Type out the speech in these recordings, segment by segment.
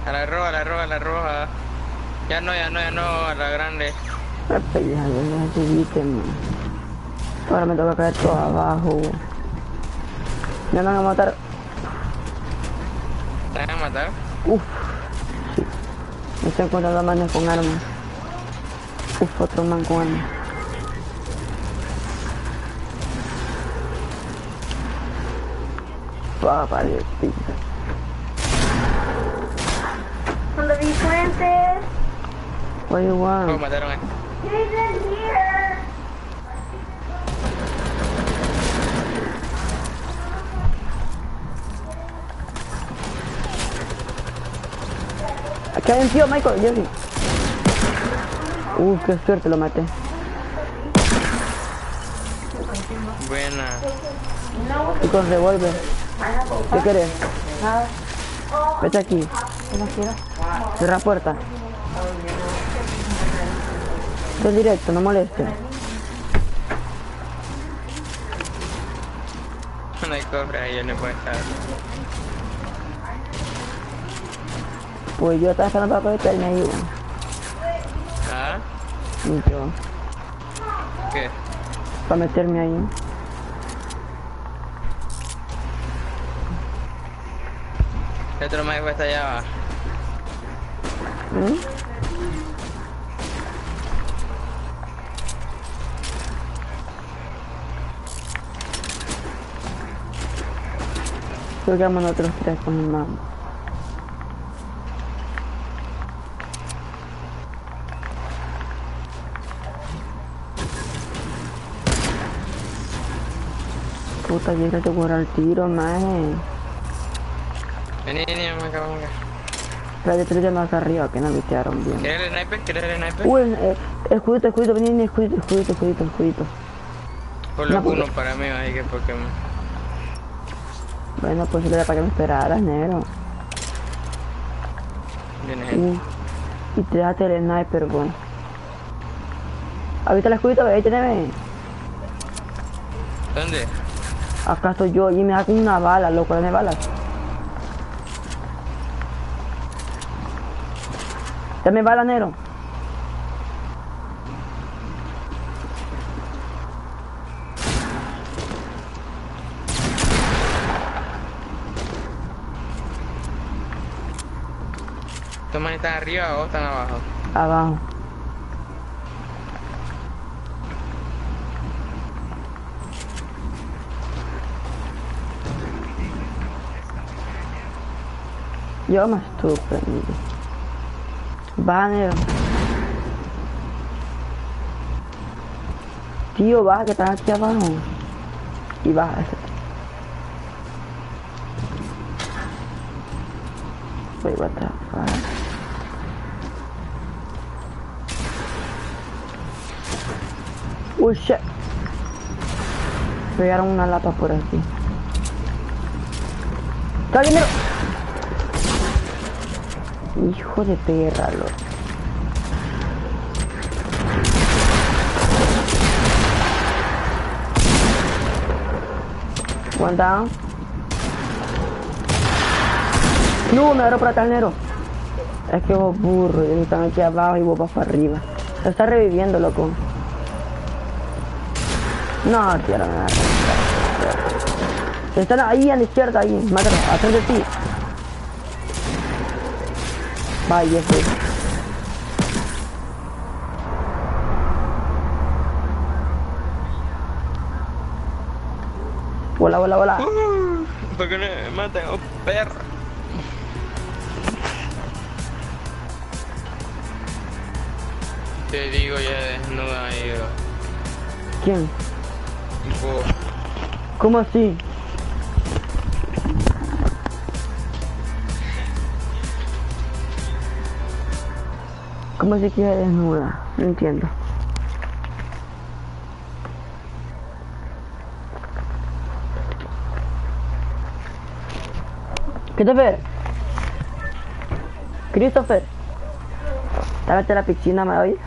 A la roja, a la roja, a la roja. Ya no, ya no, ya no, a la grande. Pendeja, ya subiste, man. Ahora me toca caer todo abajo. Me van a matar. ¿Te van a matar? Uf, sí. Me estoy encontrando manes con armas. Uf, otro man con armas. Papá de pizza. Cuando vi fuentes. What do you Oh, want? mataron a... He's in here. Aquí hay un tío, Michael, yo sí. Qué suerte, lo maté. Buena. Y con revólver. ¿Qué querés? Vete aquí. Cierra la puerta. Estoy directo, no moleste. No hay cofre ahí, yo no puedo estar. Pues yo estaba esperando para meterme ahí, bueno. ¿Ah? Y yo, ¿Qué? para meterme ahí. El otro mago está allá abajo. ¿Mm? Creo que vamos nosotros tres con el mamá. Puta, llega a jugar al tiro, maje. Vení, vení, vamos acá, vamos acá. Pero hay tres de más arriba que no vitearon bien. ¿Quieres el sniper? ¿Quieres el sniper? Uy, escudito, vení, escudito. Ponlo No, porque... uno para mí, así que Pokémon. Bueno, pues era para que me esperaras, negro. Viene gente. Y te dejaste el sniper, bueno. Ahorita el escudito, ve, teneme. ¿Dónde? Acá estoy yo y me da con una bala, loco, dame balas. Dame bala, negro. ¿Estos manes están arriba o están abajo? Abajo. Yo me estuve prendido. Baja, negro. Tío, baja, que estás aquí abajo. Y baja ese. Wait, what the fuck? Uy, shit. Pegaron una lapa por aquí. ¡Está dinero! Hijo de perra, loco. One down. No, me agarró por atrás, negro. Es que vos burro, y están aquí abajo y vos vas para arriba. Se está reviviendo, loco. No, tío, no me agarra. Están ahí a la izquierda, ahí. Mátalo, atrás de ti. Vaya, ese. Hola. ¿Por qué no me matan? ¡Oh, perro! Te digo ya desnuda ahí. ¿Quién? Vos. ¿Cómo así? ¿Cómo se queda desnuda? No entiendo. Christopher, dame la piscina, ¿me oyes?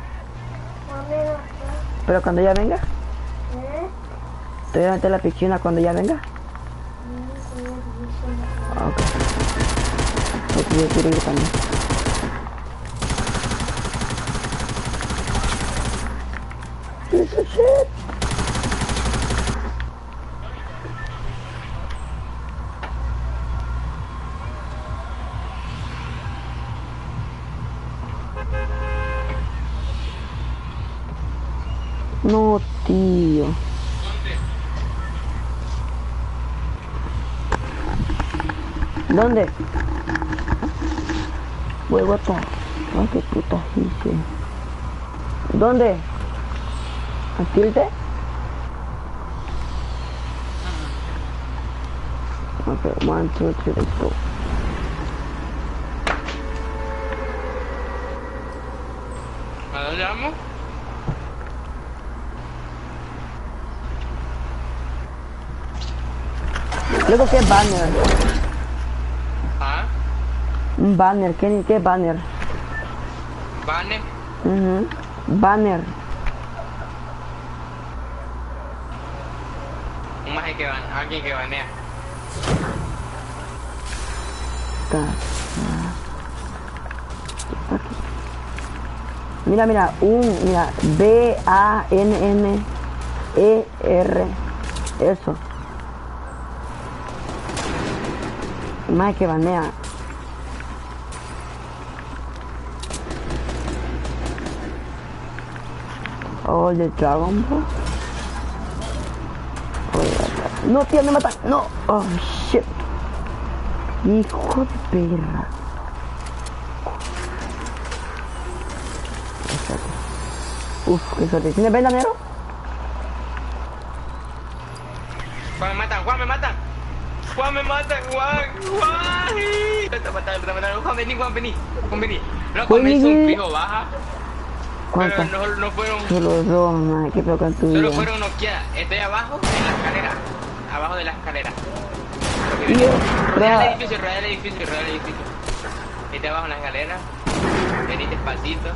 Pero cuando ya venga, te voy a meter la piscina cuando ya venga. Ok. Porque yo quiero ir también. Shit. No, tío. ¿Dónde? Huevo está. Ay, qué puta hice. ¿Dónde? ¿Astilde? Okay, 1, 2, 3, let's go. ¿A dónde vamos? Luego, ¿qué banner? ¿Ah? Un banner, ¿qué banner? ¿Vane? Banner. Un maje que van, alguien que banea. Mira, mira, mira, B-A-N-N-E-R. Eso. Más que banea. Oh, el de Dragon Ball. No, tío, me matan. No. Oh, shit. Hijo de perra. Uf, qué suerte. ¿Tienes vendanero? Juan, me matan, Juan, me matan. Juan, me matan, Juan. Te mataron. Juan, vení. Juan, vení. No, Juan, me hizo un fijo baja. ¿Cuántas? Pero no fueron... Solo dos, man. Qué peor con tu vida. Solo fueron noqueadas. Estoy abajo en la escalera. Abajo de la escalera. Rodea el edificio. Estoy abajo en la escalera. Vení despacito.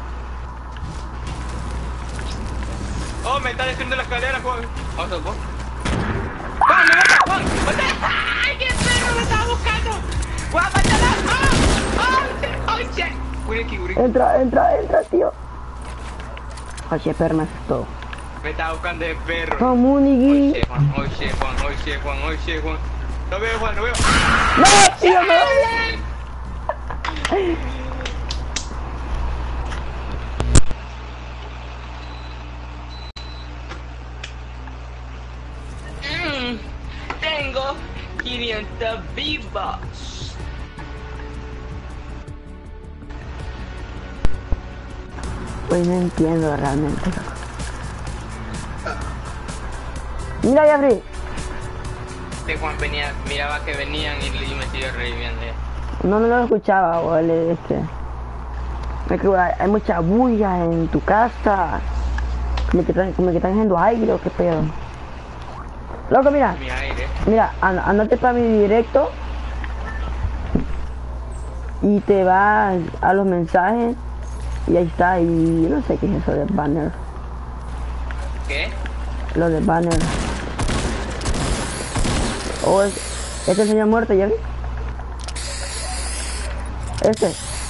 Oh, me está destruyendo la escalera, Juan. Vamos a vos. Juan, me mata, Juan. ¡Ay, qué perro me estaba buscando! Juan, mátala. ¡Oh, shit! Uri. Entra, tío. Oye, perro, me asustó. Me estaba buscando el perro. Comunigui. Oye, Juan. No veo, Juan, no veo. ¡No, tío, no! Tengo 500 V-Bucks. Pues no entiendo realmente. Mira, Jeffrey. Este Juan venía, miraba que venían y me siguió reviviendo ya. No lo escuchaba, boludo, Es que hay mucha bulla en tu casa. Como que están haciendo aire o qué pedo. Loco, mira. Mi aire. Mira, andate para mi directo. Y te vas a los mensajes. Y ahí está, y no sé qué es eso de banner. ¿Qué? Lo de banner. Oh, este señor muerto, ¿ya vi? Este.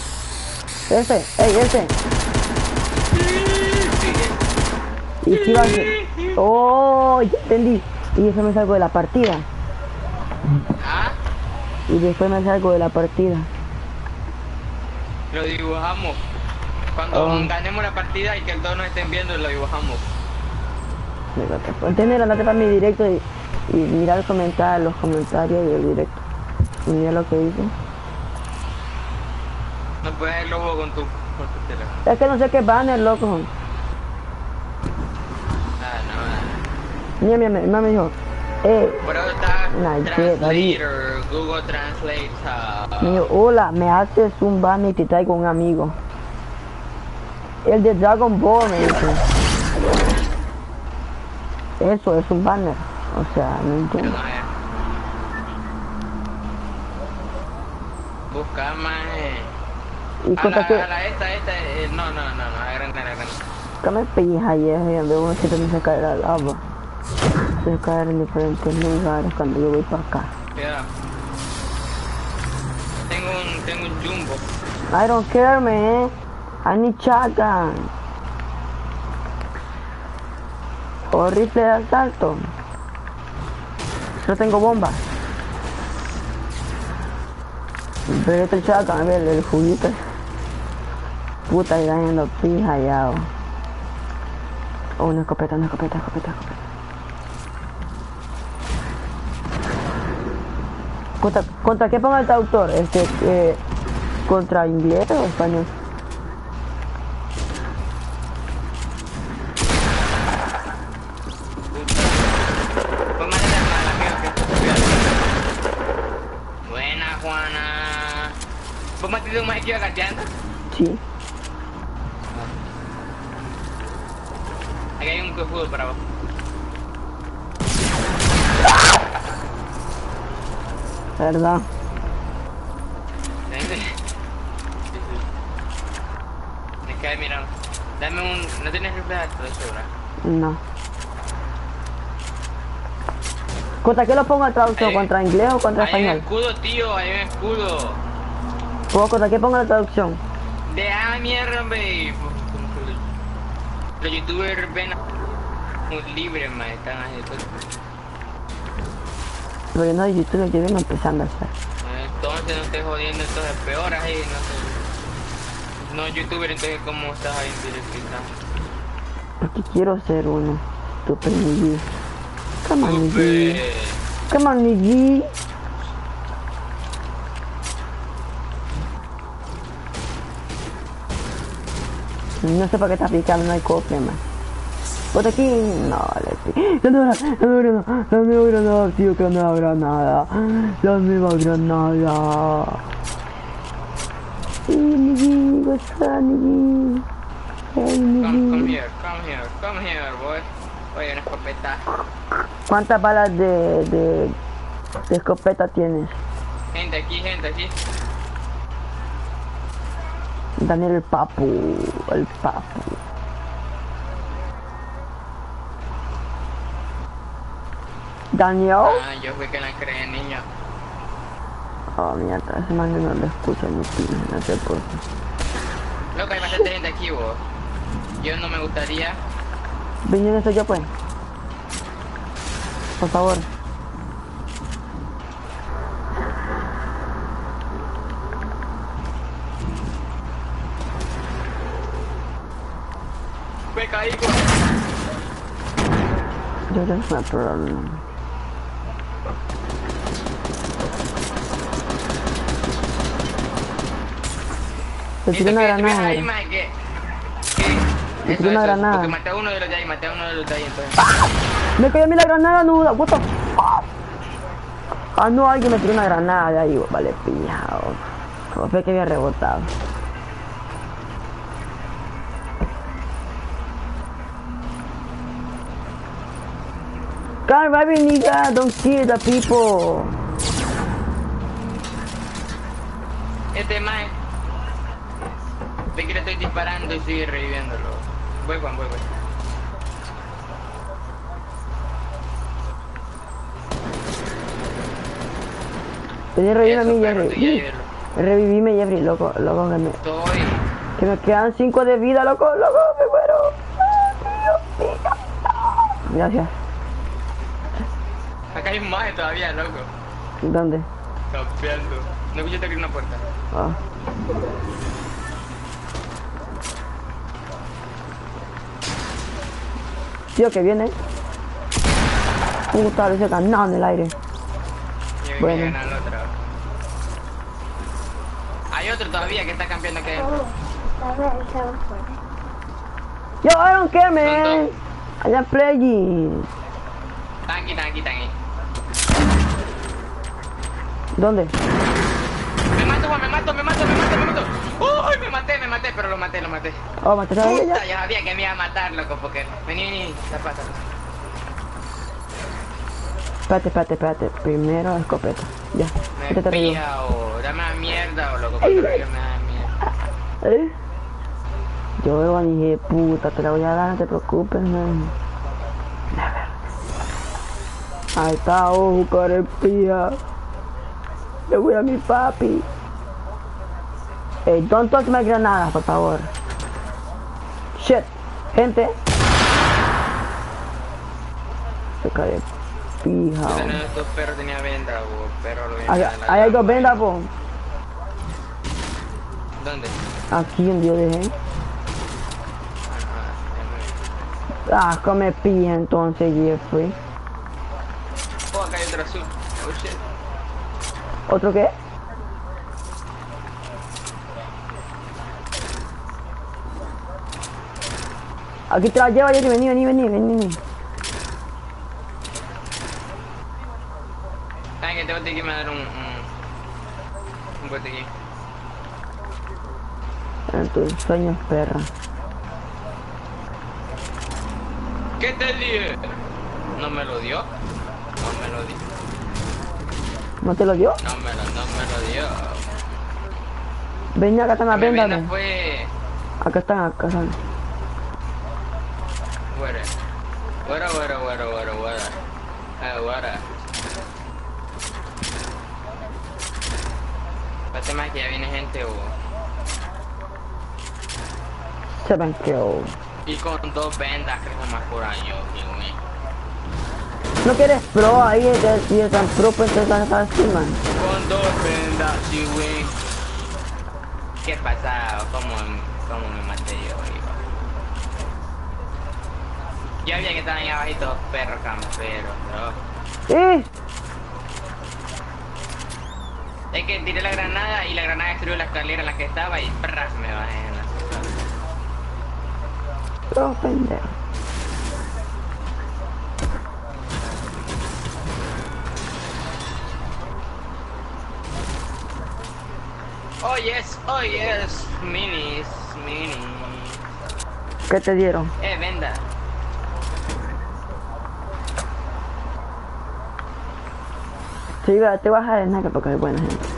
Y esquivase. Oh, ya entendí. Y después me salgo de la partida. ¿Ah? Y después me salgo de la partida. Lo dibujamos. Cuando ganemos la partida y que todos nos estén viendo, lo dibujamos. Entender, andate para mi directo y mira los comentarios del directo. Y mira lo que dice. No puedes el logo con tu teléfono. Es que no sé qué banner, loco. Mira, mi mamá me dijo, Por eso está Nah, Translator, Google Translate. me dijo, hola, me haces un banner y te traigo un amigo. El de Dragon Ball, me dice. Eso es un banner. O sea, no entiendo. Busca más. Y conta que... No, agarran. ¿Qué me pilla y es donde uno se también se cae la lava? Se caer en diferentes lugares cuando yo voy para acá. Cuidado. Tengo un tengo un jumbo. I don't care, man. I need shotgun. O rifle de asalto. No tengo bomba. Pero este shotgun, a ver, el juguito. Puta, ya yendo pija ya. Oh, una escopeta. ¿Contra qué ponga el traductor? ¿Contra inglés o español? Pues más de la amigo que buena, Juana. ¿Vos matiste un más que iba gateando? Sí. Aquí hay un cojudo para vos. ¿Verdad? Me cae, mira. Dame un... ¿No tienes rifle de alto de sobra? No. ¿Contra qué lo pongo el traductor? ¿Contra inglés o contra Hay un español? escudo, tío, hay un escudo. ¿Contra qué pongo la traducción? Deja mierda, hombre. Los youtubers ven muy libres, man, están así. Pero yo no de YouTube, yo vengo empezando a hacer. Entonces no estés jodiendo, entonces peor ahí, no sé. No youtuber, entonces cómo estás ahí en directo. Porque quiero ser uno. Super Niggy. Come on, Niggy. Upe. Come on, Niggy. No sé para qué está picando, no hay cofre, man. Bota aquí. No, vale. La nueva granada, tío, que la nueva granada. La nueva granada. Sí, Niggy, what's up, Niggy? Hey, Niggy. Come here, boy. Oye, una escopeta. ¿Cuántas balas de escopeta tienes? Gente aquí. Daniel el papu. Daniel. Ah, yo fui que la creé, niño. Oh, mierda, ese man no lo escucha ni pila, no sé por qué. Loco, hay bastante gente aquí, vos. Yo no me gustaría. Viniendo soy yo, pues. Por favor. Me caí, vos. Yo no sé, pero... Te tiré una granada. Ahí, man, que... Me tiré una granada. Porque maté a uno de los de ahí, entonces. Me cayó a mí la granada, nuda. What the fuck? Ah, no, alguien me tiró una granada de ahí. Vale, pillado. Como fue que había rebotado. Can't revive me, nigga. Don't kill the people. Este man... Ve que le estoy disparando y sigue reviviéndolo. Voy, Juan, voy. Vení, revíveme a mí, Eso, perro, Jeffrey. Revivime, Jeffrey, loco, Estoy... que me quedan 5 de vida, loco, me muero. Ah, Dios mío. Gracias. Acá hay más todavía, loco. ¿Dónde? Campeando. No escuchaste abrir una puerta. Ah. Tío, que viene. Puta, ese ganado en el aire. Y Bueno. viene al otro. Hay otro todavía que está campeando aquí adentro. Yo, I don't care, man. Son I am playing. Están aquí. ¿Dónde? Me mato, Juan, me mato. Uy, me maté, pero lo maté. Oh, ¿mataste a ella? Puta, ya sabía que me iba a matar, loco, porque... Vení, zapata. Espérate. Primero escopeta. Ya. Me Este te revivo. pilla o dame la mierda o loco, porque me da mierda. ¿Eh? Yo veo a mi hija de puta, te la voy a dar, no te preocupes, man. Ahí está, ojo, carepía. Le voy a mi papi. Hey, don't touch my granada, por favor. Shit. Gente. Se cae pija. Uno de estos perros tenía venda, bo. Perro lo Ahí hay algo venda, po. ¿Dónde? Aquí donde yo dejé. Ah, come pija entonces, Jeffrey. Oh, acá hay otro azul. Oh shit. ¿Otro qué? Aquí te la llevo, Jeffrey. Vení. ¿Saben que te bote aquí me va a dar un bote aquí? En tus sueños, perra. ¿Qué te dije? ¿No me lo dio? No me lo dio. ¿No te lo dio? No me lo dio. Vení, acá están las Mi vendas. venda fue... Acá están. Guara. Pasa más que ya viene gente o... 7 kills. Y con 2 vendas creo más por año, güey. ¿No quieres pro ahí? Si es tan pro, pues te estás así, man. Con 2 vendas, sí, güey. ¿Qué pasa? ¿Cómo me maté yo, hijo? Ya vi que estaban ahí abajito perros camperos, bro. ¡Eh! Es que tiré la granada y la granada destruyó la escalera en la que estaba y ¡pras! Me bajé en la Oh, pendejo. Oh yes, minis. ¿Qué te dieron? Venda. Sí, te vas a dejar porque es buena gente.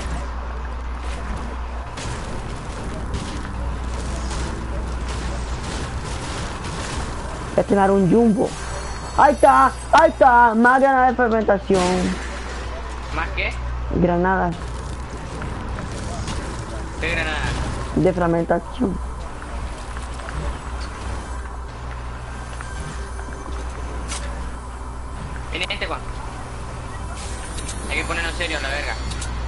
Este era un jumbo. Ahí está. Más granadas de fermentación. ¿Más qué? Granadas ¿Qué granada? de fermentación. Viene este, Juan. Hay que ponernos serio a la verga.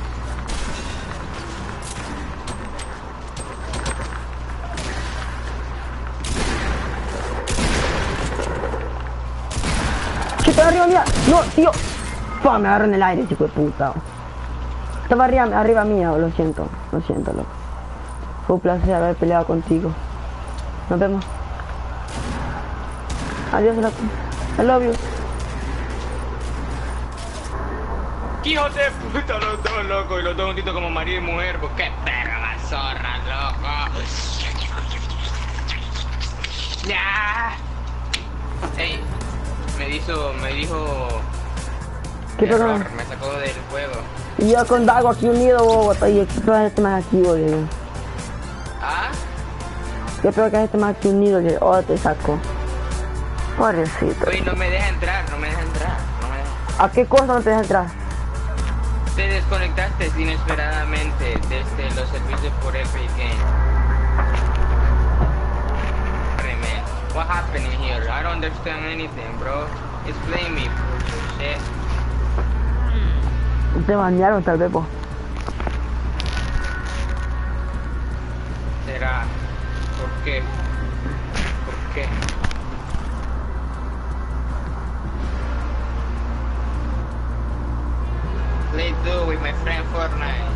¿Qué está arriba mía? No, tío. Fua, me agarro en el aire, chico de puta. Estaba arriba mía, lo siento, loco. Fue un placer haber peleado contigo. Nos vemos. Adiós, loco. I love you. ¡Qué hijos de puta los dos, loco! Y los dos juntitos como marido y mujer, pues qué perra la zorra, loco. ¡Ya! Ey, me dijo... ¿Qué pasó? Me sacó del juego. Y yo con Dago aquí unido, bobo, y este más aquí, boludo. ¿Ah? Yo creo que este más aquí unido, que te saco. Pobrecito. Oye, no me deja entrar. ¿A qué cosa no te deja entrar? Te desconectaste inesperadamente desde los servicios por Epic Games. What happening here? I don't understand anything, bro. Explain me, shit. Te bañaron tal vez, po. ¿Será? ¿Por qué? Let's do with my friend Fortnite.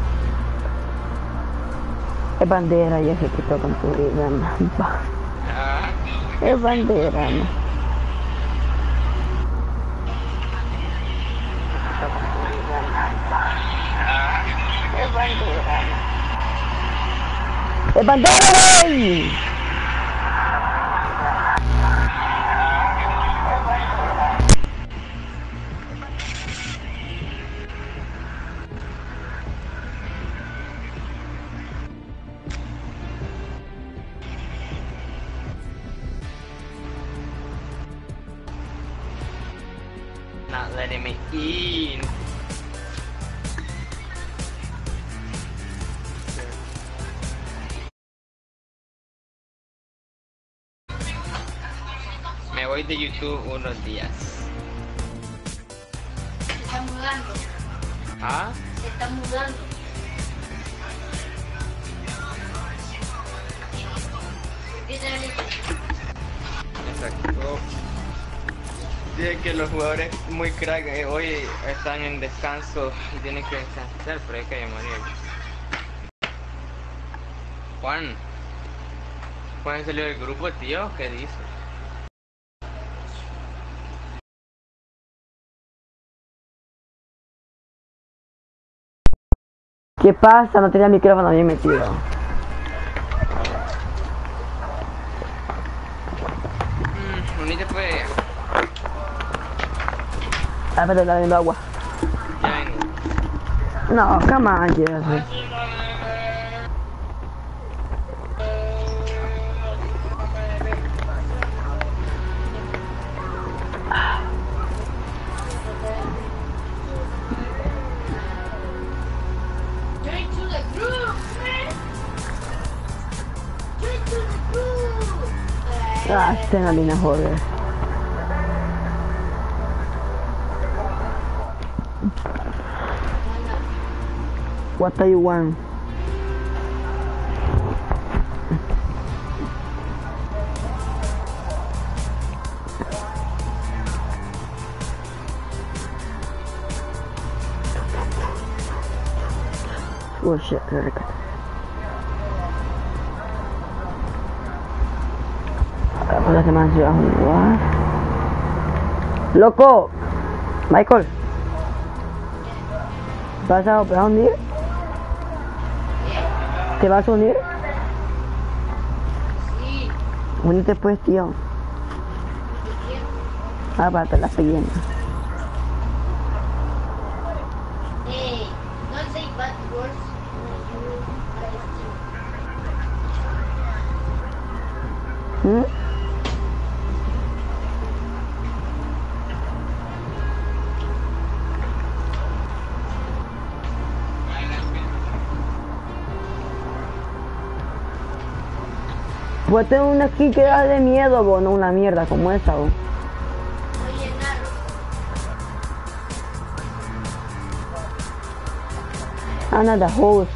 Es bandera, ya se quitó con tu vida, man. Ah, Es bandera, man. Es bandera, man. ¡Es bandera, güey! not letting me in. voy de YouTube unos días. Se está mudando. ¿Ah? Se está mudando. Exacto. Dicen que los jugadores muy crack hoy están en descanso y tienen que descansar, pero hay que llamar a Juan. Juan salió del grupo, tío, ¿qué dice? ¿Qué pasa? No tenía el micrófono bien metido. Unite pues. Ah, pero está viendo agua. Ya vengo. No, come on, Jesse. Join to the group, man. Join to the group. Ah, este no viene a joder. What do you want? Oh shit, very good. Pues hace más yo a jugar. ¡Loco! Michael. ¿Vas a unir? ¿Te vas a unir? Sí. Únete pues, tío. Ah, para te la siguiente. Hey, don't say bad words when you ¿Mm? Pues tengo una aquí que da de miedo, bo, no una mierda como esa, bo. Oye, Naro. Another host.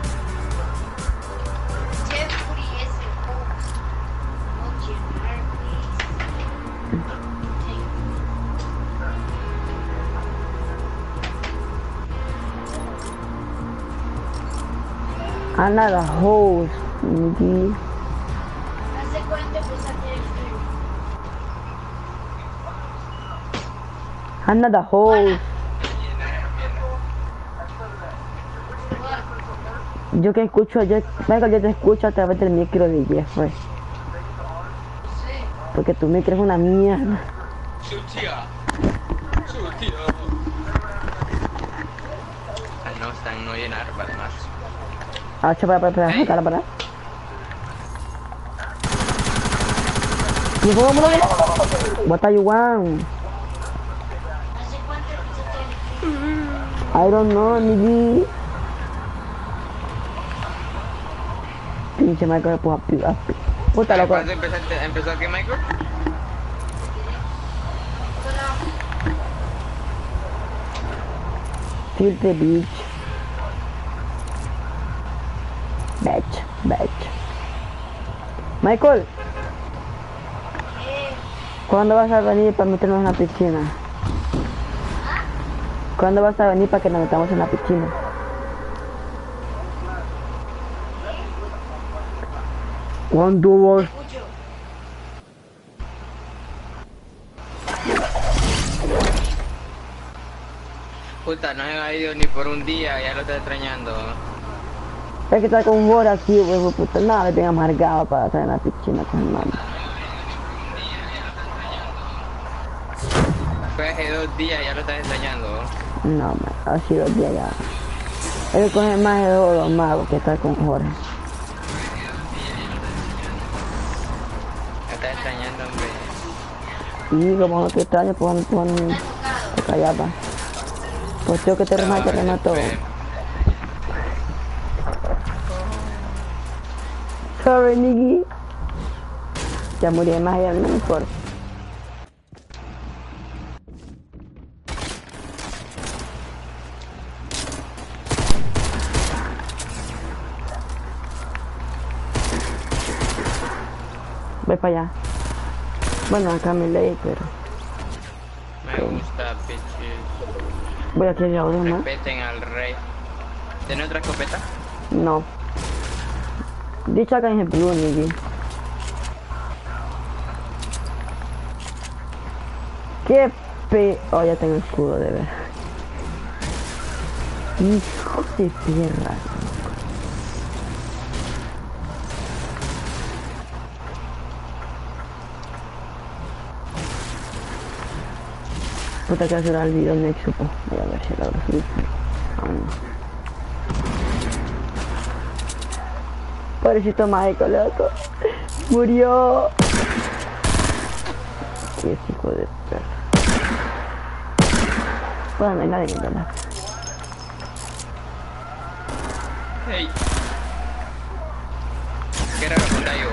Jeffrey es el host. No Jeffrey, Another host. Nigga. ¿Hace cuánto empezaste el stream? Another host. Yo que escucho, Michael, yo te escucho a través del micro de Jeffrey. Sí. Porque tu micro es una mierda. Su tía. No están no llenar para más. Ah, para. What do you want? ¿Hace cuánto empezaste el stream? I don't know, nigga. Pinche Michael, pues puta loco. ¿Cuándo empezó aquí, Michael? Kill the bitch. Bitch. Michael, ¿cuándo vas a venir para meternos en la piscina? ¿Cuándo vas a venir para que nos metamos en la piscina? ¿Cuándo vas? Puta, no he ido ni por un día, ya lo estoy extrañando. Es que está con Jora aquí, wey, puta, nada, le tengo amargado para estar en la piscina con el mamá. Fue hace 2 días, ya lo estás extrañando. No, man, ha sido 2 días ya. Él coge más de 2 magos que estar con Jorge. Me estás extrañando, hombre. Y como no te extraño, pues te callaba. Pues tengo que te remató. Sorry, Niggy. Ya murió más allá, no me importa. para allá. Bueno, acá me leí, pero... Me gusta, bitches. Voy a querer ahora más. Respeten al rey. ¿Tiene otra escopeta? No. Dicho acá en el blue, nigga. Qué Oh, ya tengo el escudo, de ver. Hijo de perra. Puta que hacer el video Nexo, pues. Voy a ver si lo subir. Pobrecito Michael, loco. Murió. Qué hijo de perra. Bueno, no hay nadie en verdad. Hey. ¿Qué raro con yo?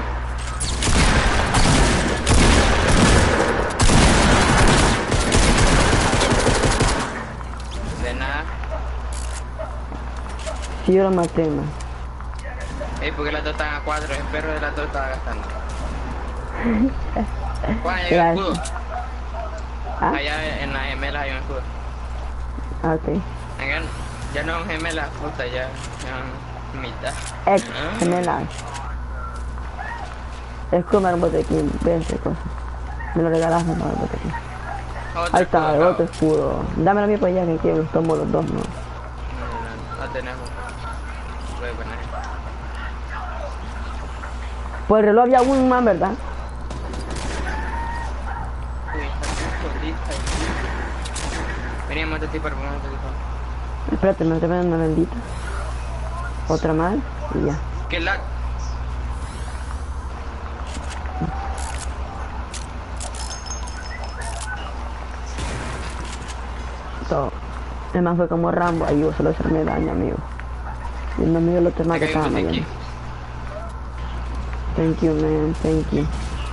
De nada. Sí, yo lo maté, man. Ey, porque las dos están a 4, el perro de las dos estaba gastando. Juan, hay un escudo. ¿Ah? Allá en las gemelas hay un escudo. Ah, ok. Acá ya no son gemelas, puta, ya son mitad. Ex, gemelas. Es como el botequín, ve esa cosa. Me lo regalaste para el botequín. Otro Ahí está, el escudo, otro escudo. Dámelo a mí para allá que quiero, tomo los dos, ¿no? No tenemos. Voy a poner. Por el reloj había un man, ¿verdad? Uy, está solita. Veníamos de ti para poner otro tipo. Espérate, me estoy poniendo una bendita. Otra más y ya. ¿Qué lag? Todo. El man fue como Rambo, ahí yo solo hacerme daño, amigo. Y el amigo lo tema que Acá hay estaba un botequín. bien. Thank you, man, thank you.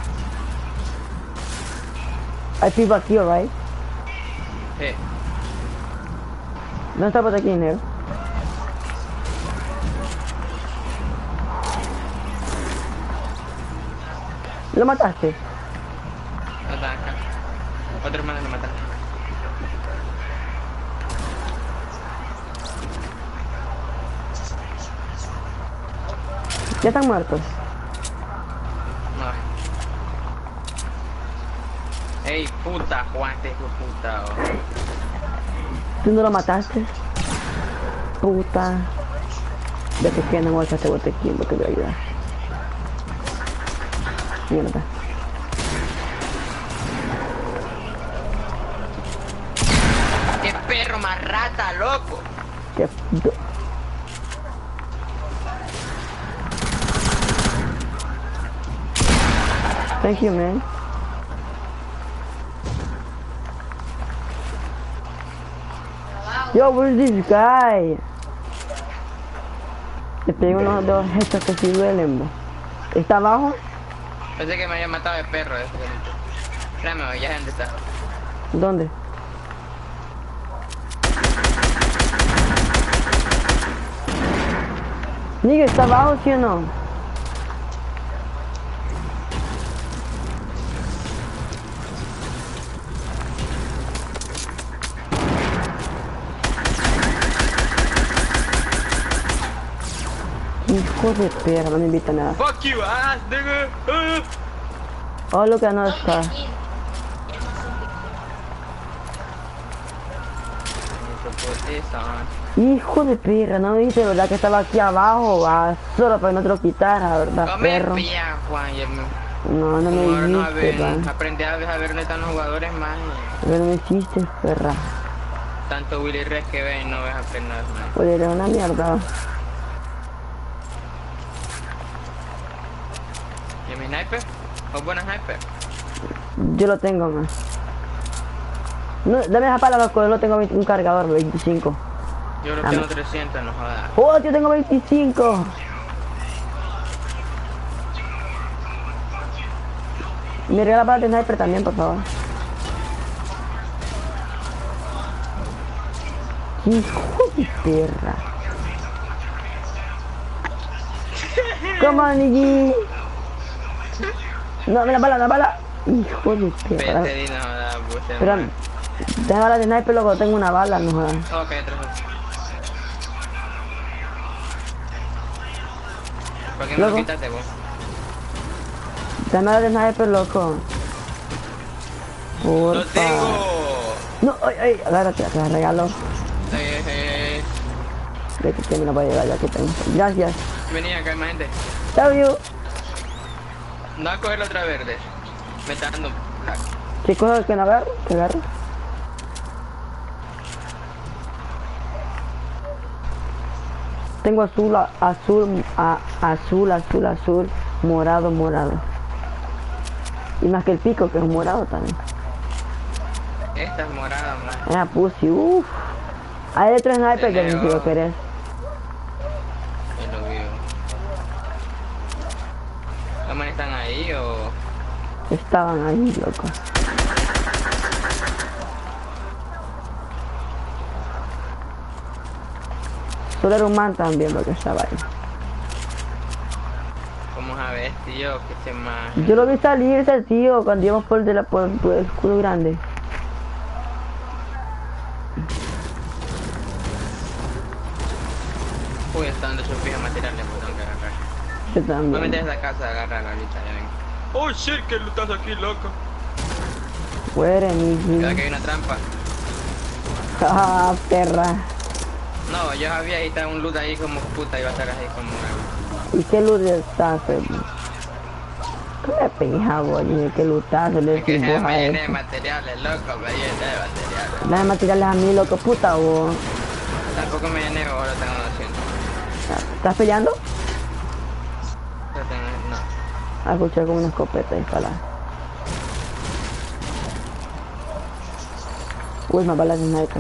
Hay people aquí, right? Sí. ¿Dónde está el botequín, negro? ¿Lo mataste? No está acá. Otro hermano lo mataron. Ya están muertos. No. Ey, puta, Juan, este hijo de puta. Oh. ¿Tú no lo mataste? Puta. De que no voy a este botequín porque te voy a ayudar. Mierda. ¡Qué perro más rata, loco! Qué Thank you, man. Yo, where's this guy? Le pego unos dos gestos que sí duelen, bo. ¿Está abajo? Pensé que me había matado el perro ese. Espérame, ya dónde está. ¿Dónde? Nigga, ¿está abajo, sí o no? Hijo de perra, no me invita a nada. Fuck you, ass, nigga. Oh, look at another star. Hijo de perra, no me dijiste, ¿verdad? Que estaba aquí abajo, va. Solo para que no te lo quitara, ¿verdad, Come perro? pilla, Juan. No, no me no, dijiste, va. aprendí a ver dónde están los jugadores más. Pero no me hiciste, perra. Tanto Willy Red que ven, no ves aprender más. Oye, era una mierda. ¿Y mi sniper? ¿Es buena sniper? Yo lo tengo, man. No, dame esa pala, loco, yo no tengo un cargador, 25. Yo lo tengo 300, no jodas. ¡Oh, yo tengo 25! Me regala para el sniper también, por favor. Hijo de perra. Come on, Iggy. No, mira, la bala. Hijo de perra. Vete, di, no, da, buste, Pero, man. tengo balas de sniper, luego tengo una bala, no jodas. Ok, atrás. ¿Por qué no lo Loco. quitaste, vos? Dame balas de sniper, loco. ¡Lo Porfa. tengo! No, ay, agárrate, te la regalo. Eh, De que me la voy a llevar ya que tengo. Gracias. Vení acá, más gente. Love you. No a coger la otra verde. Me está dando lag. ¿Qué cosa que no agarro? ¿Que agarro? Tengo azul, azul, morado. Y más que el pico, que es morado también. Esta es morada, man. Ah, pussy, uff. Hay otro sniper que si lo querés. Yo lo veo. ¿Los manes están ahí o...? Estaban ahí, loco. Solo era un man también porque estaba ahí. Vamos a ver, tío, que se más... Yo lo vi salirse, tío, cuando íbamos por el escudo grande. Uy, está dando sus fijas materiales, pues tengo que agarrar. Yo Voy a meter también. esa casa a agarrar ahorita, ya ven. Oh shit, que lutas aquí, loco. Fuera, Cuidado mi que hay una trampa. Ah, perra. No, yo sabía ahí está un loot ahí como puta, iba a estar ahí como... ¿Y qué luz está, Femi? ¿Qué pija, boludo? ¿Qué lutazo le Es que decís vos a me llené de eso? materiales, loco, me llené de materiales. Dame materiales a mí, loco, puta, vos. Tampoco me llené, ahora tengo 200. ¿Estás peleando? Yo tengo... no. A escuchar como una escopeta disparada. Uy, más balas de sniper.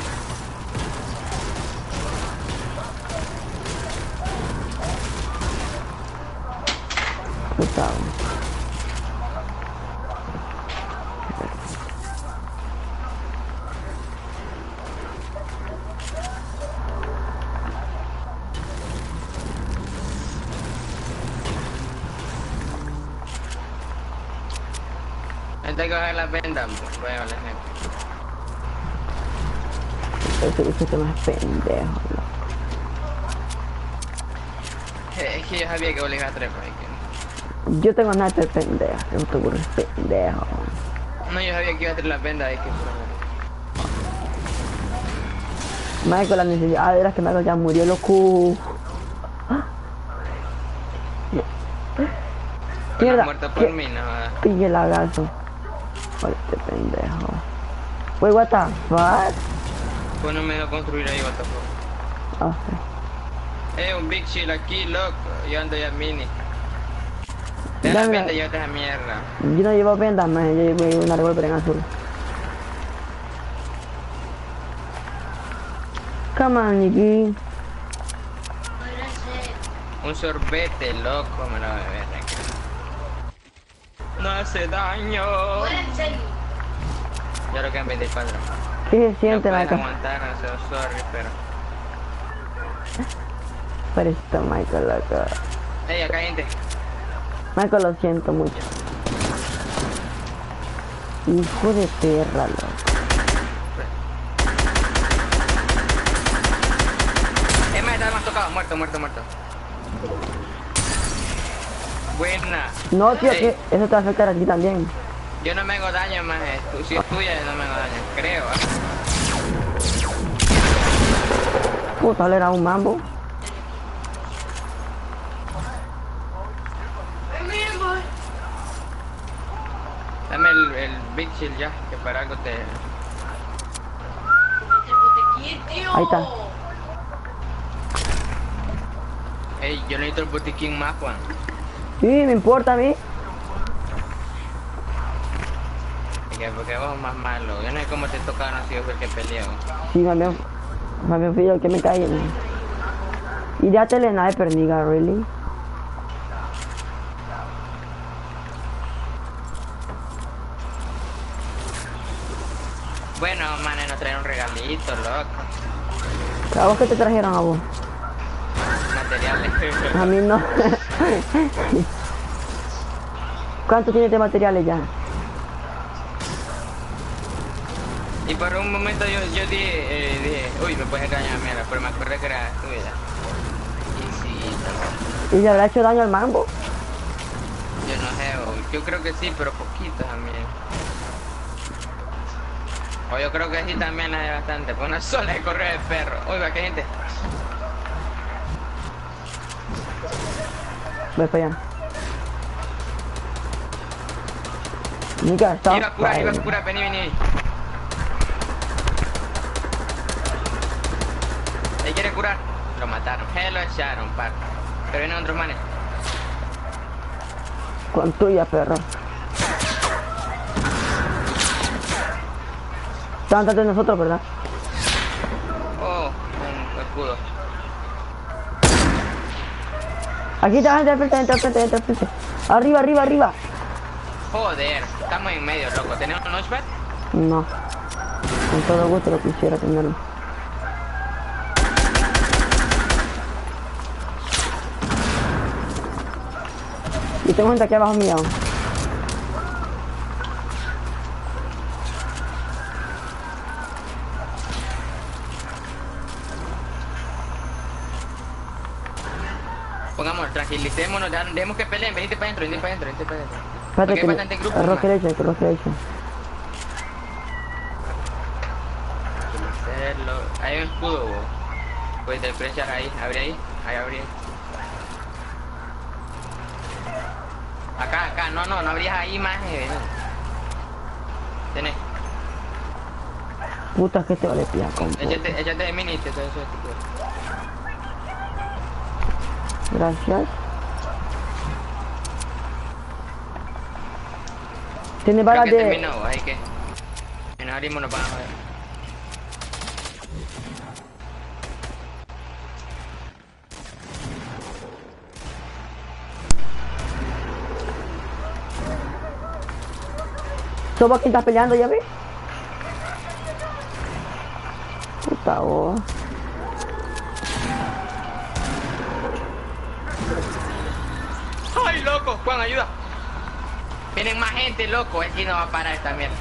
Puta, vos. Antes de coger las vendas, pues voy a ver Ese bicho que más pendejo, loco. Es que yo sabía que vos le ibas a trepar. Yo tengo sniper pendejo, que te burro es pendejo. No, yo sabía que iba a traer las vendas, es que... Michael, la necesidad era que Michael ya murió, loco. Mierda, muerto por mí, no jodas. pille el lagazo. Joder, este pendejo. Wey, what the fuck? Pues no me dejo construir ahí, what the fuck. Ah, Un big shield aquí, loco. Yo ando ya mini. De Dame la la- venda llévate esa mierda. yo no llevo vendas, man, yo llevo una revólver en azul. Come on, Nicky. Un sorbete, loco, me lo voy a beber. No hace daño. Ya lo que han 24. ¿Qué se No siente, puedes Michael? aguantar, no sé, sorry, pero... Por esto, Michael, loco. Ey, acá hay gente. Michael, lo siento mucho. Hijo de perra, loco. Está más tocado, muerto. Buena. No, tío, Ey, que eso te va a afectar a ti también. yo no me hago daño más, si es tuya yo no me hago daño, creo. Puta, le era un mambo. Dame el Big Shield ya, que para algo te... Ahí está. Ey, yo necesito el botiquín más, Juan. Sí, me importa a mí. Porque vos más malo. Yo no sé cómo te tocaron si yo fui el que peleó. Sí, más bien fui yo el que me caí. Y ya te le sniper, nigga, really. Bueno, manes, nos traen un regalito, loco. ¿A vos qué te trajeron a vos? Materiales. A mí no. ¿Cuánto tienes de materiales ya? Y por un momento yo dije, uy, me puedes engañar, mierda, pero me acordé que era tuya. Y sí, ¿Y le habrá hecho daño al mambo? yo no sé, yo creo que sí, pero poquito también. O yo creo que sí también hay bastante, pues una sola de correr el perro. Oiga, ¿qué gente? Voy para allá. Nigga, stop. Iba a curar, vení. ¿Él quiere curar? Lo mataron, lo echaron, par. Pero vienen otros manes. Con tuya, perro. Están atrás de nosotros, ¿verdad? Oh, un escudo. Aquí está, entra al frente. Arriba. Joder, estamos en medio, loco. ¿Tenemos un launchpad? No. Con todo gusto lo quisiera tenerlo. Y tengo gente aquí abajo mío. Pongamos, tranquilicémonos, dejemos que peleen, venite para adentro. Espérate Porque hay que bastante grupo. más. Rotation. Hay un escudo, vos. Puedes despreciar ahí, abre ahí. Acá, no abrías ahí más, Tenés. Puta que te vale pilla con. Échate de mini, te todo eso. Gracias. Tiene balas Creo que de. terminó, así que. En abrimos nos vamos a ver. ¿Soba quién está peleando, ya ves? Puta vos. ¡Ay, loco! Juan, ayuda. Vienen más gente, loco. Aquí no va a parar esta mierda.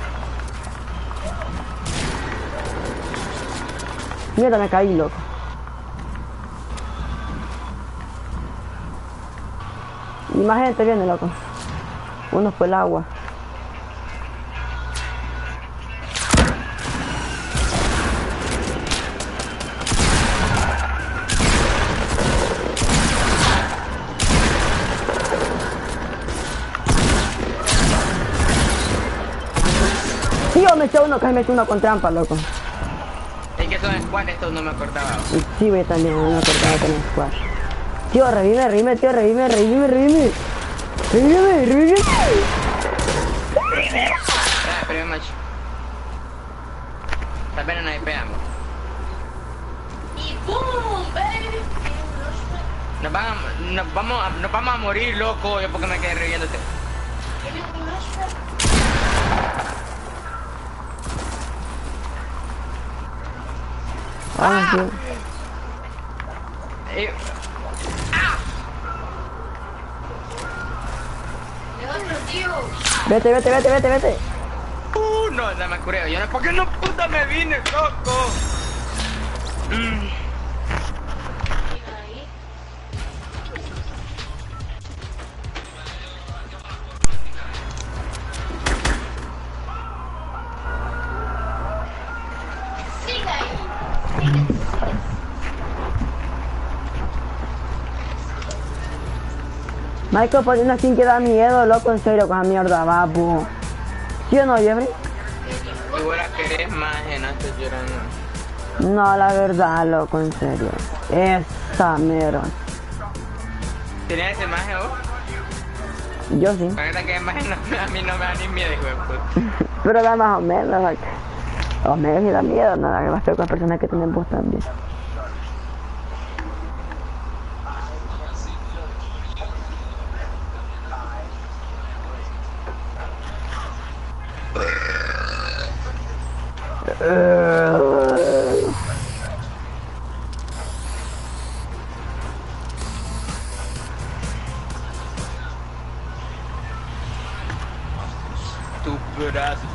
Mierda, me caí, loco. Y más gente viene, loco. Uno fue el agua. Tío, me echó uno, casi me echó uno con trampa, loco. Es que son squad, estos no me acordaba. Y sí, ve también, no me acordaba que era squad. Tío, revime, tío, revime. Espera, macho. Tal vez no nos pegamos. Y boom, baby. Nos vamos a morir, loco. Yo porque me quedé reviéndote. Tiene un launchpad. Ah, tío. De otro tío. Vete. No me cureo. Yo no, ¿por qué no puta me vine, loco? Ahí. Sigue ahí. Michael, pon una skin que da miedo, loco, en serio, con esa mierda, babu. ¿Sí o no, Jeffrey? Si vos la querés más, no estoy llorando. No, la verdad, loco, en serio. Esa mierda. ¿Tenías ese maje vos? Yo sí. La verdad que maje a mí no me da ni miedo, hijo de puta. Pero da más o menos, like. O menos y da miedo, nada, que va a ser con las personas que tienen voz también.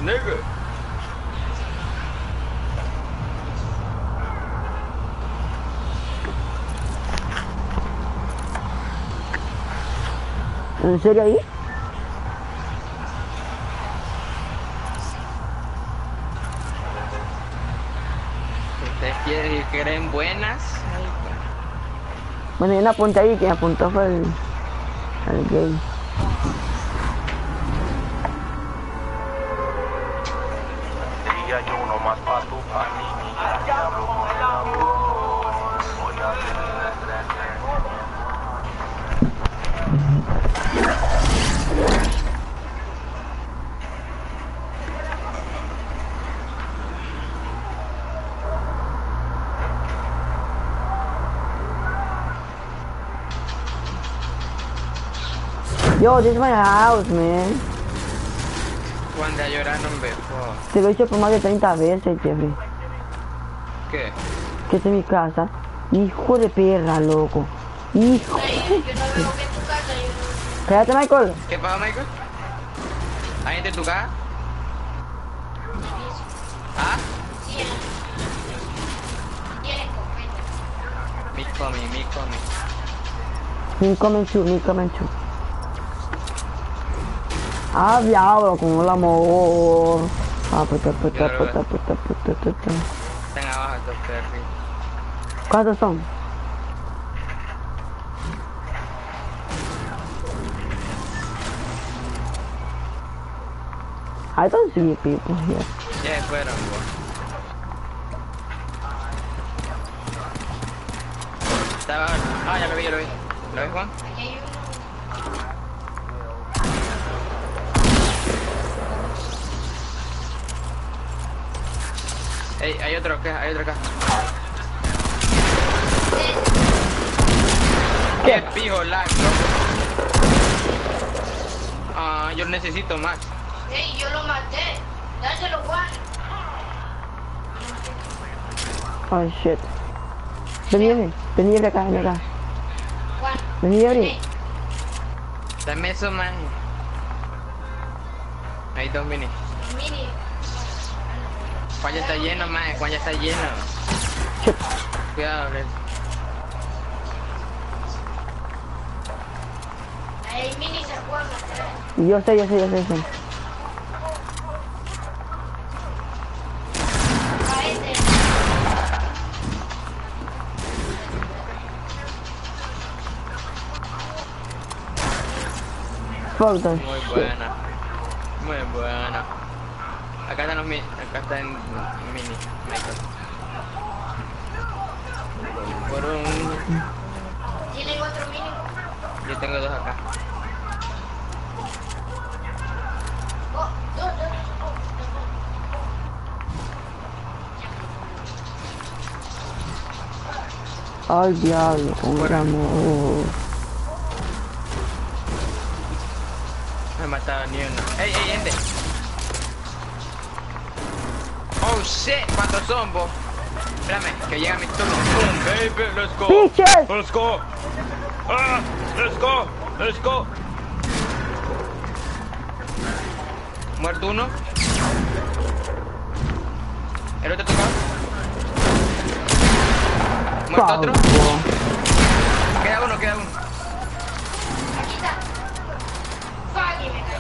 nigga. ¿En serio ahí? ¿Ustedes quieren buenas? Bueno, hay una punta ahí que apuntó fue el gay. Día y uno más pa' tu panini. Diablo con el amor. Voy a tener Yo, this is my house, man. Cuando a llorar no me Te lo he dicho por más de 30 veces, Jeffrey. ¿Qué? Que esta es mi casa. Hijo de perra, loco. Hijo. Ay, yo no veo que en tu casa, yo no. Cállate, Michael. ¿Qué pasa, Michael? ¿Hay gente en tu casa? ¿Ah? Sí, tiene escopeta. Mi coming. Me coming too. Ah, diablo, con el amor. Ah, puta. Están abajo estos perros. ¿Cuántos son? I don't see people here. Ya se fueron, bro. Estaba... Ah, ya lo vi. ¿Lo ves, Juan? Aquí hay uno. Ey, hay otro acá. ¿Qué pijo lag, loco? Ah, yo necesito más. Ey, yo lo maté. Dáselo, Juan. Oh shit. Vení acá. Juan. Vení, Ey, Dame eso, man. Hay dos mini. mini. Juan ya está lleno, man. Juan ya está lleno. Shit. Cuidado, Red. Ahí mini se juega. Yo sé. A este. Fuck that Muy shit. buena. Acá están los mini. Acá está en mini. Michael. Por un... ¿Tienen otro mini? Yo tengo dos acá. Oh, dos. Ay, diablo, con el amor. No he matado ni uno. ¡Ey, gente! ¡Oh, shit! ¿Cuántos son, vos? Espérame, que llega mi turno. ¡Boom, baby! ¡Let's go! ¡Bitches! ¡Let's go! ¡Ah! ¡Let's go! Muerto uno. ¿El otro tocado? ¿Muerto otro? Queda uno. Aquí está. Fuck, y me caí.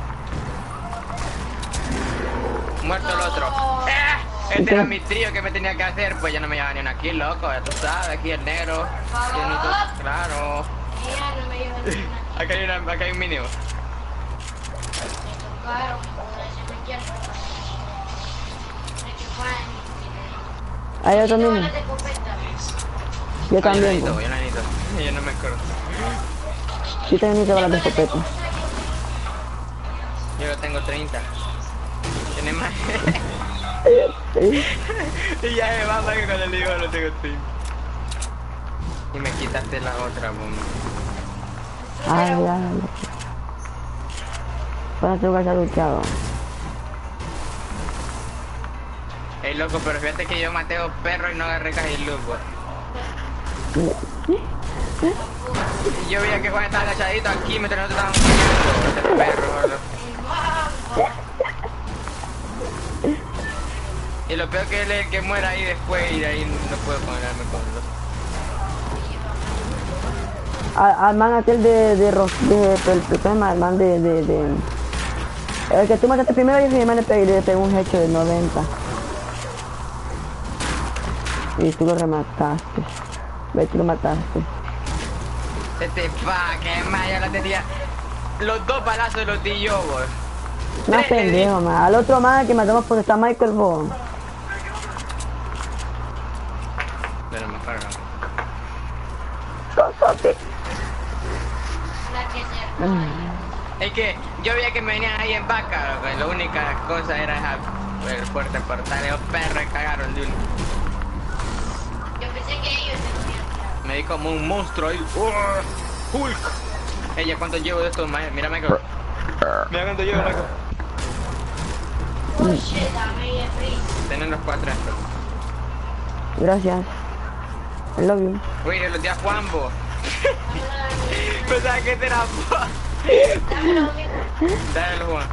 Muerto el otro. No. Este era mi trío que me tenía que hacer, pues ya no me llevaba ni una aquí, loco, ya tú sabes, aquí el negro. Claro. Mira, no me llevan nada. Acá hay un mínimo. Me tocaron, joder, se me quieren. Es que Juan. Hay otro ¿Te van niño. a escopeta? Yo también, Yo po. la necesito. Yo no me acuerdo. Yo también necesito balas de escopeta. Yo tengo 30. Tiene más. Y ya me va que cuando le digo no tengo 30. Y me quitaste la otra, boom. Ay, diablo. Para tu casa luchado. Ey, loco, pero fíjate que yo maté a dos perros y no agarré casi luz, boy. Y yo veía que Juan estaba agachadito aquí mientras nosotros estábamos peleando. Este perro, loco. Y lo peor que él es el que muera ahí después y de ahí no puedo ponerme con los... Al man aquel el tema, el man el que tú mataste primero y el man le pegó un hecho de 90. Y tú lo remataste. Ve, tú lo mataste. Este pa, que más, ya la tenía. Los dos balazos los di yo, boy. No Tres le di. pendejo, man. Al otro man que matamos porque está Michael Bond. Pero me cargan. La que se Es que yo veía que me venían ahí en vaca, loco, y la única cosa era el fuerte portal. Esos perros cagaron de uno. Yo pensé que ellos se morían. Me di como un monstruo ahí. Hulk. Ella, ¿cuánto llevo de estos? Mira, Michael. Mira cuánto llevo, Michael. Oh shit, dame y freeze. Tienen los 4 estos. Gracias. I love you. Uy, los di a Juanbo. Pensaba que este era vos. Dámelo, amigo. Dale, Juan.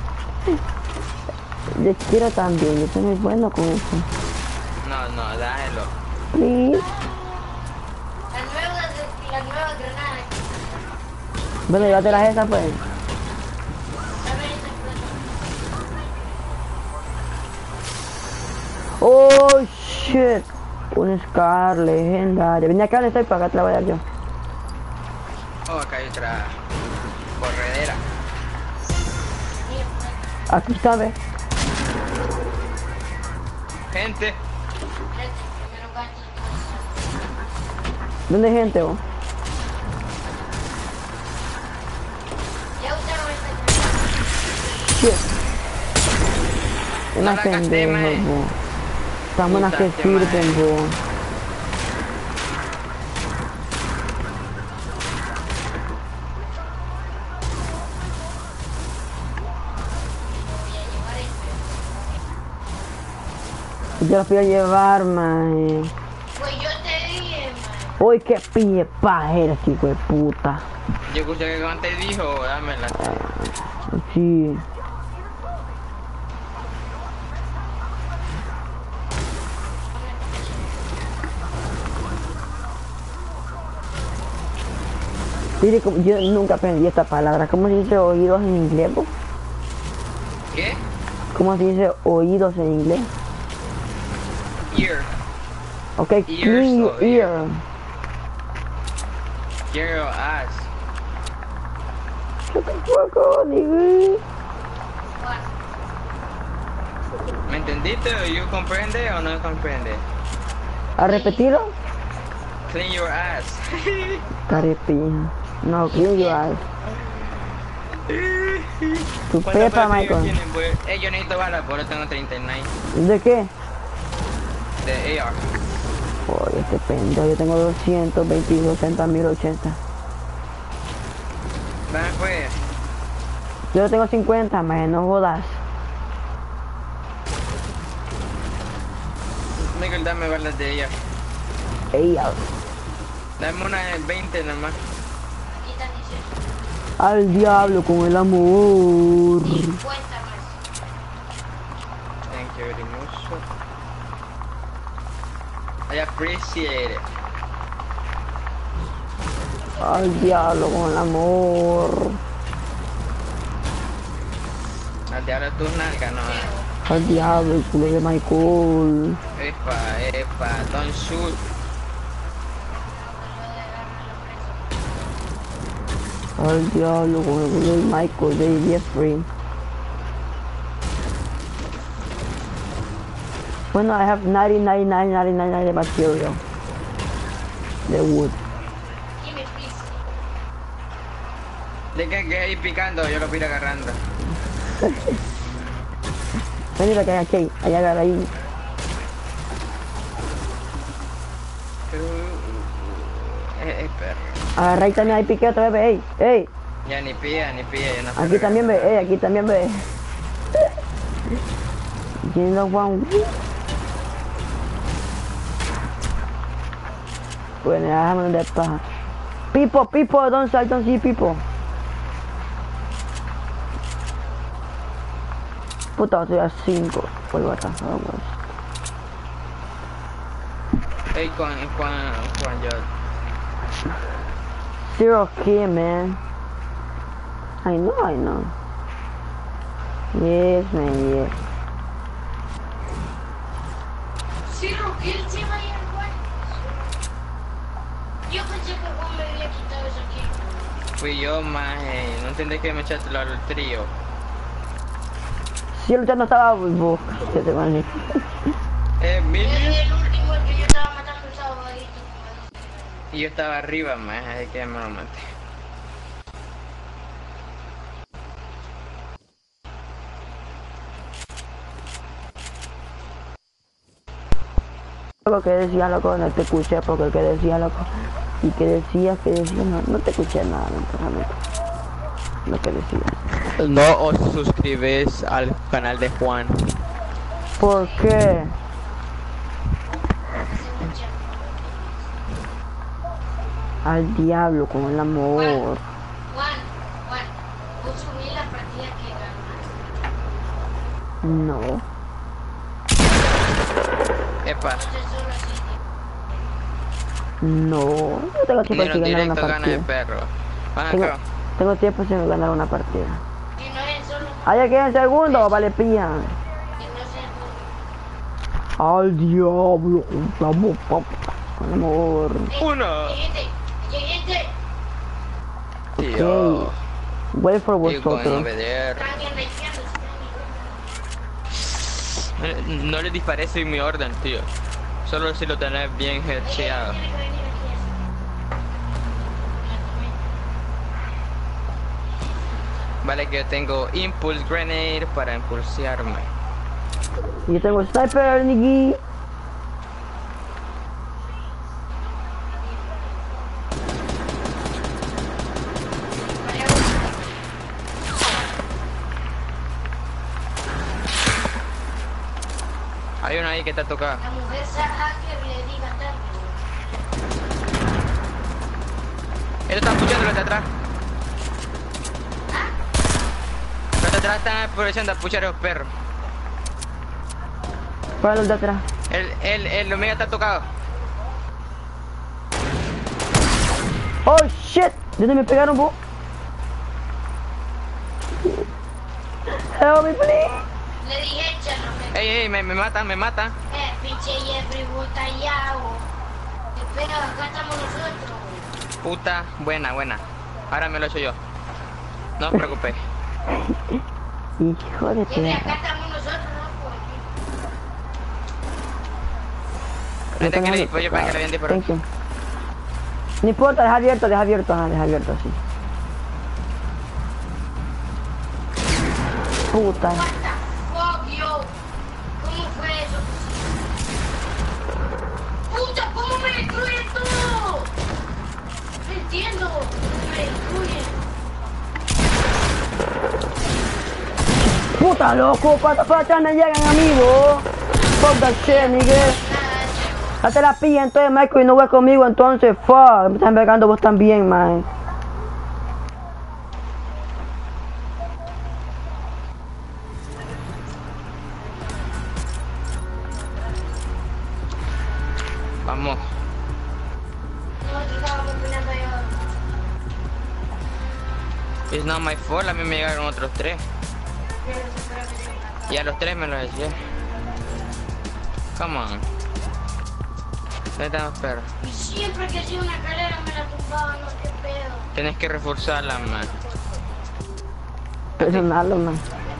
Yo quiero también, yo soy muy bueno con eso. No, dámelo. Please. Las nuevas granadas. Bueno, llévate las esas pues. Dame esa explosión. Oh shit. Un Scar legendario. Vení acá donde estoy para acá te la voy a dar yo. Oh, acá hay otra corredera. Aquí está, ve. Gente, Espérate, primero gasto. ¿Dónde hay gente vos? Ya usaron esta Shit. No Una la gasté, pendejo, mae. vos. Tan buenas que Usaste, sirven, mae. vos. Yo los voy a llevar, man. Pues yo te dije, man. Uy, qué pille pajero, chico de puta. yo escuché que antes dijo, dámela. Sí. Mire, yo nunca aprendí esta palabra. ¿Cómo se dice oídos en inglés, vos? ¿Qué? ¿Cómo se dice oídos en inglés? Ear. Ok, Ears clean your o ear. ear. Ear o ass. Shut the fuck up, nigga. ¿Me entendiste? ¿O you comprende o no comprende? ¿A repetirlo? Clean your ass. Carepija. No, clean your eyes. Tu ¿Cuántas pepa, balas Michael. tienen, pues? Yo necesito balas, pero tengo 39 ¿De qué? de AR. Oye, este pendejo, yo tengo 222, 60, 1080. Dame pues. Yo tengo 50, más no jodas. Michael, dame balas de AR. Ey, Dame una de 20 nomás. Aquí están 18. al diablo con el amor. 50 más. Thank you very much. I appreciate it. Al diablo con el amor. Al diablo tus nalgas, no. Al diablo el culo de Michael. Epa, don't shoot. Al diablo con el culo de Michael de Jeffrey. Bueno, I have 99 material. The wood. Give me please. De que ahí picando, yo lo voy a ir agarrando. Vení la que hay aquí, allá agarra ahí. Perro. Agarra ahí también, ahí piqué otra vez, ey, ey. Ya ni pilla, ya no sé Aquí también ve, regalar. aquí también ve. Yendo Juan. Bueno, déjame de paja. People, don't see people. Puta, estoy a 5. Vuelvo a atrás, vamos. Hey, Juan, yo. Zero kill, man. I know. Yes, man, yes. Zero kill, sí, vaya, Juan. Yo pensé que Juan me había quitado esa kill. Fui yo, maje. No entendés que me echaste al trío. Si el chat no estaba vos, que te van a ir. Mil. El último, el que yo estaba matando estaba bajito. Y yo estaba arriba, maje. Así que me lo maté. Lo que decía, loco, no te escuché porque el que decía, loco, y que decía, no te escuché nada, realmente. Lo que decía. No os suscribes al canal de Juan. ¿Por qué? Al diablo con el amor. Juan, vos subí la partida que ganaste. No. Epa. Entonces solo así. No. Yo tengo tiempo Ni sin los ganar una directos gana de partida. perro. Van Tengo, acá. tengo tiempo sin ganar una partida. Que no es solo, ¿Hay aquí en segundo? Vale, pilla. que no sea Al diablo con el amor, papá. Con el amor. Uno. Gente, Tío. Ok. Wait for You going vosotros. over there. están en la izquierda, No le dispares en mi orden, tío. Solo si lo tenés bien headseado. tiene que venir aquí. Vale que yo tengo Impulse Grenade para impulsearme. Y yo tengo sniper, Niggy. Hay uno ahí que está tocado. La mujer hacker le diga tanto. Él está puchando los de atrás. Los de atrás están aprovechando a puchar a los perros. Para los de atrás. El Omega está tocado. Oh shit. ¿De dónde me pegaron, vos? Help me, please. Le dije, échalo. Ey, me matan. Pinche Jeffrey, botallado. Espera, acá estamos nosotros. Puta, buena. Ahora me lo echo yo. No os preocupéis. Hijo de Jeffrey, acá perra. estamos nosotros, loco. Vente que le dispo, yo para que le bien disparar. Thank you. No importa, deja abierto, deja abierto, así. Puta. What the fuck, yo? ¿Cómo fue eso? Puta, ¿cómo me destruyen todo? No entiendo. Me destruyen. Puta loco, ¿cuántas flechas me llegan a mí, vos? Fuck that shit, nigga. Date la pilla entonces, Michael, y no voy conmigo entonces, fuck. Me están pegando vos también, man. Vamos. Nosotros estábamos peleando allá. It's not my fault, a mí me llegaron otros 3. Y a los 3 me los eché. Come on. ¿Dónde están los perros? Y siempre que hacía una carrera me la tumbaban, no qué pedo. Tienes que reforzarla, man. Presionarlo, man.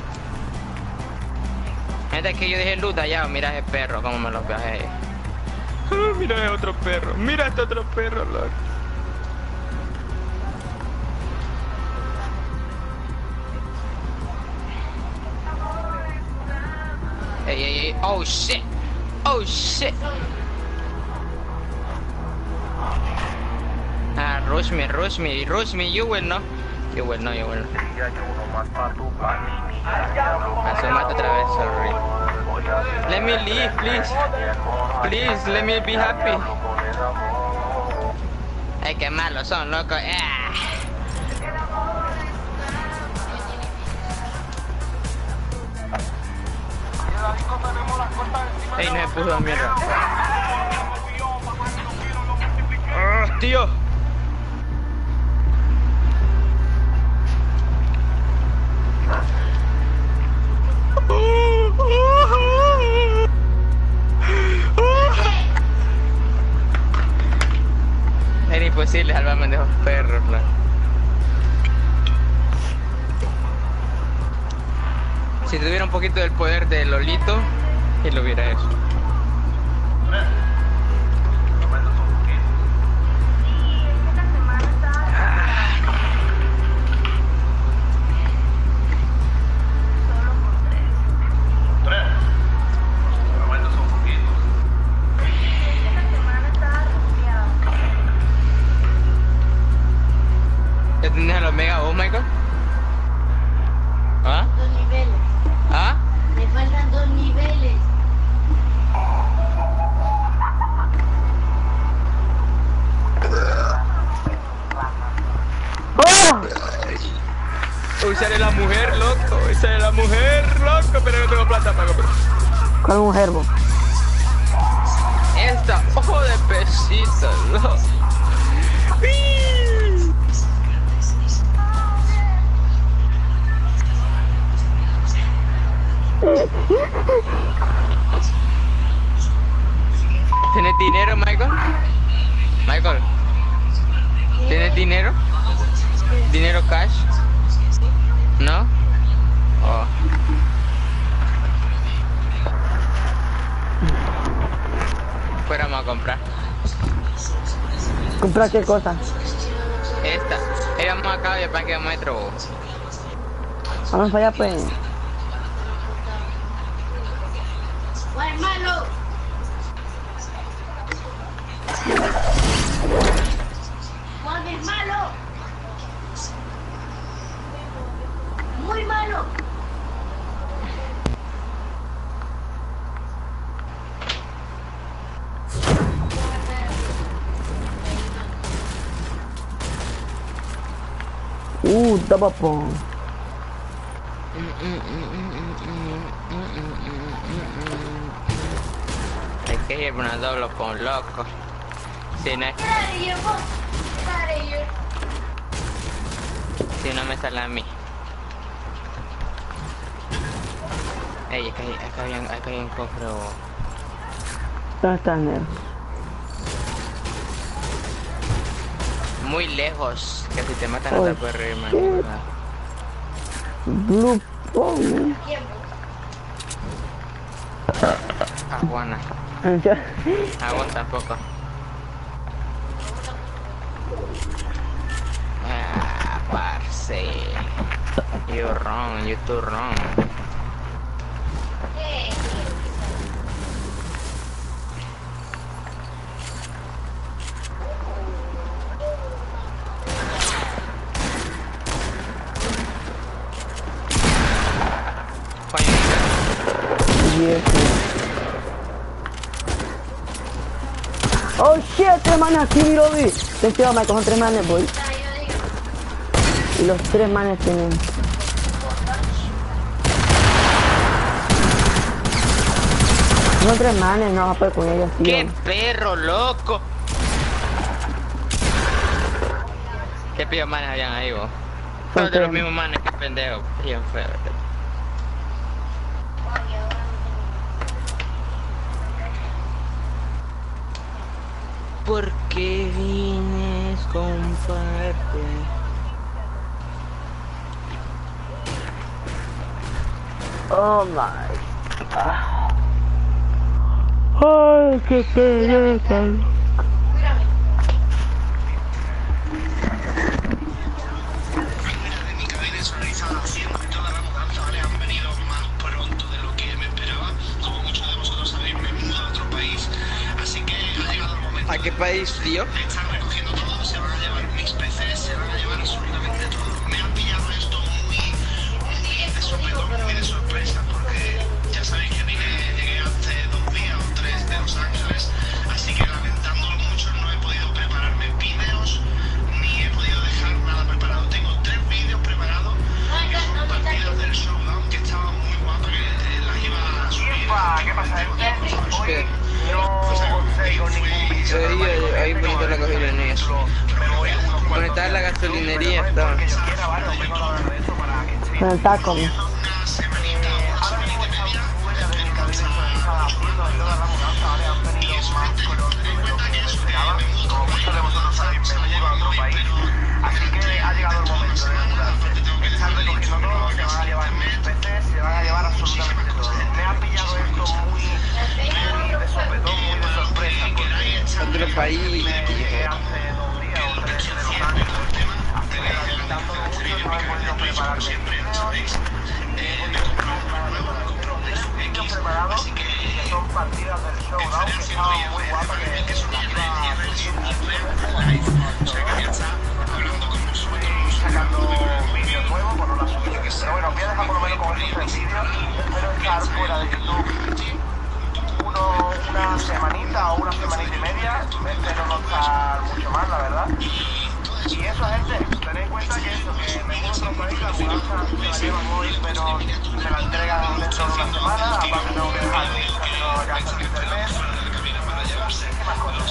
Gente, que yo dije luz allá, mira ese perro, cómo me lo viajé. Mira ese otro perro, mira este otro perro, loco. Ey, oh shit, rush me, you will know. Día y uno más pa' tu panini. Asómate otra vez, sorry. Let me leave, please. Please, let me be happy. Ay, qué malos son, loco. Ey, no se puso mierda. imposible salvarme de esos perros, ¿no? Si tuviera un poquito del poder de Lolito, y lo hubiera hecho. ¿Ya tienes a los mega? Oh my god. ¿Ah? 2 niveles. ¿Ah? Me faltan 2 niveles. ¡Oh! Uy, sale la mujer, loco. Uy, sale la mujer, loco. Pero no tengo plata para comprar. ¿Cuál mujer, vos? Esta, ojo de pesito, loco. ¿Tienes dinero, Michael? Michael, ¿tienes dinero? ¿Dinero cash? ¿No? Oh. Fuéramos a comprar. ¿Comprar qué cosa? Esta. Éramos acá de Parque Metro. Vamos para allá, pues. ¡Juan es malo! ¡Juan es malo! ¡Muy malo! Double pong. Hay que ir por una doble con loco. Si no, si no me sale a mí. Ey, acá hay un cofre. ¿Dónde está el negro? Muy lejos. Que si te matan no Oh, te puedes reír, man. shit. Blue pong. Aguana. Agua tampoco. Ah, parce. You wrong, you too wrong. Oh shit, 3 manes aquí, miro, vi. Ten cuidado, me cojo 3 manes, boy. Y los 3 manes tienen. Son 3 manes, no vas a poder con ellos, tío. ¡Qué perro, loco! ¿Qué pillos manes habían ahí, vos? Son Todos de los tres. mismos manes, qué pendejo. Bien feo. ¿Por qué vienes, comparte? Oh my. Ay, qué pereza. De mi cabina insonorizada haciendo toda la mudanza, ¿vale? Han venido más pronto de lo que me esperaba. Como muchos de vosotros sabéis, me he mudado a otro país, así que ha llegado el momento ¿A qué país, tío? de estar recogiendo todo. Se van a llevar mis PCs, se van a llevar absolutamente todo. Me han pillado esto muy de sopetón, muy de sorpresa, porque ya sabéis que llegué hace 2 días o 3 de Los Ángeles, así que lamentándolo mucho no he podido prepararme vídeos ni he podido dejar nada preparado. Tengo 3 vídeos preparados que son partidas del showdown que estaban muy guapas, que las iba a subir. ¿Qué pasa, ¿Qué? No conseguigo ningún vídeo. Ahí bonito la gasolinería. Conectar la gasolinería está. Que yo quiera, ¿vale? Os vengo a hablar de eso para que estéis. Con el taco. Una semanita y media. Mi cabina insonorizada haciendo ayuda a la mudanza, ¿vale? Han venido más pronto de lo que esperaba. Como muchos de vosotros sabéis, me del país. hace 2 días o 3 de los años, dándolo mucho, no he podido preparar vídeos, preparados que son partidas del showdown que estaban muy guapas, que sacando vídeos nuevos, bueno, no sé, pero bueno, voy a dejar por lo menos con estos 3 vídeos. Espero estar fuera de YouTube una semanita o una semanita y media. Espero no estar mucho más, la verdad. Y eso, gente, tened en cuenta que eso, que me mudo a otro país, la mudanza se la llevan hoy, pero me la entregan dentro de una semana. Aparte tengo que dejar mi nueva casa de internet. ¿Qué más cosas?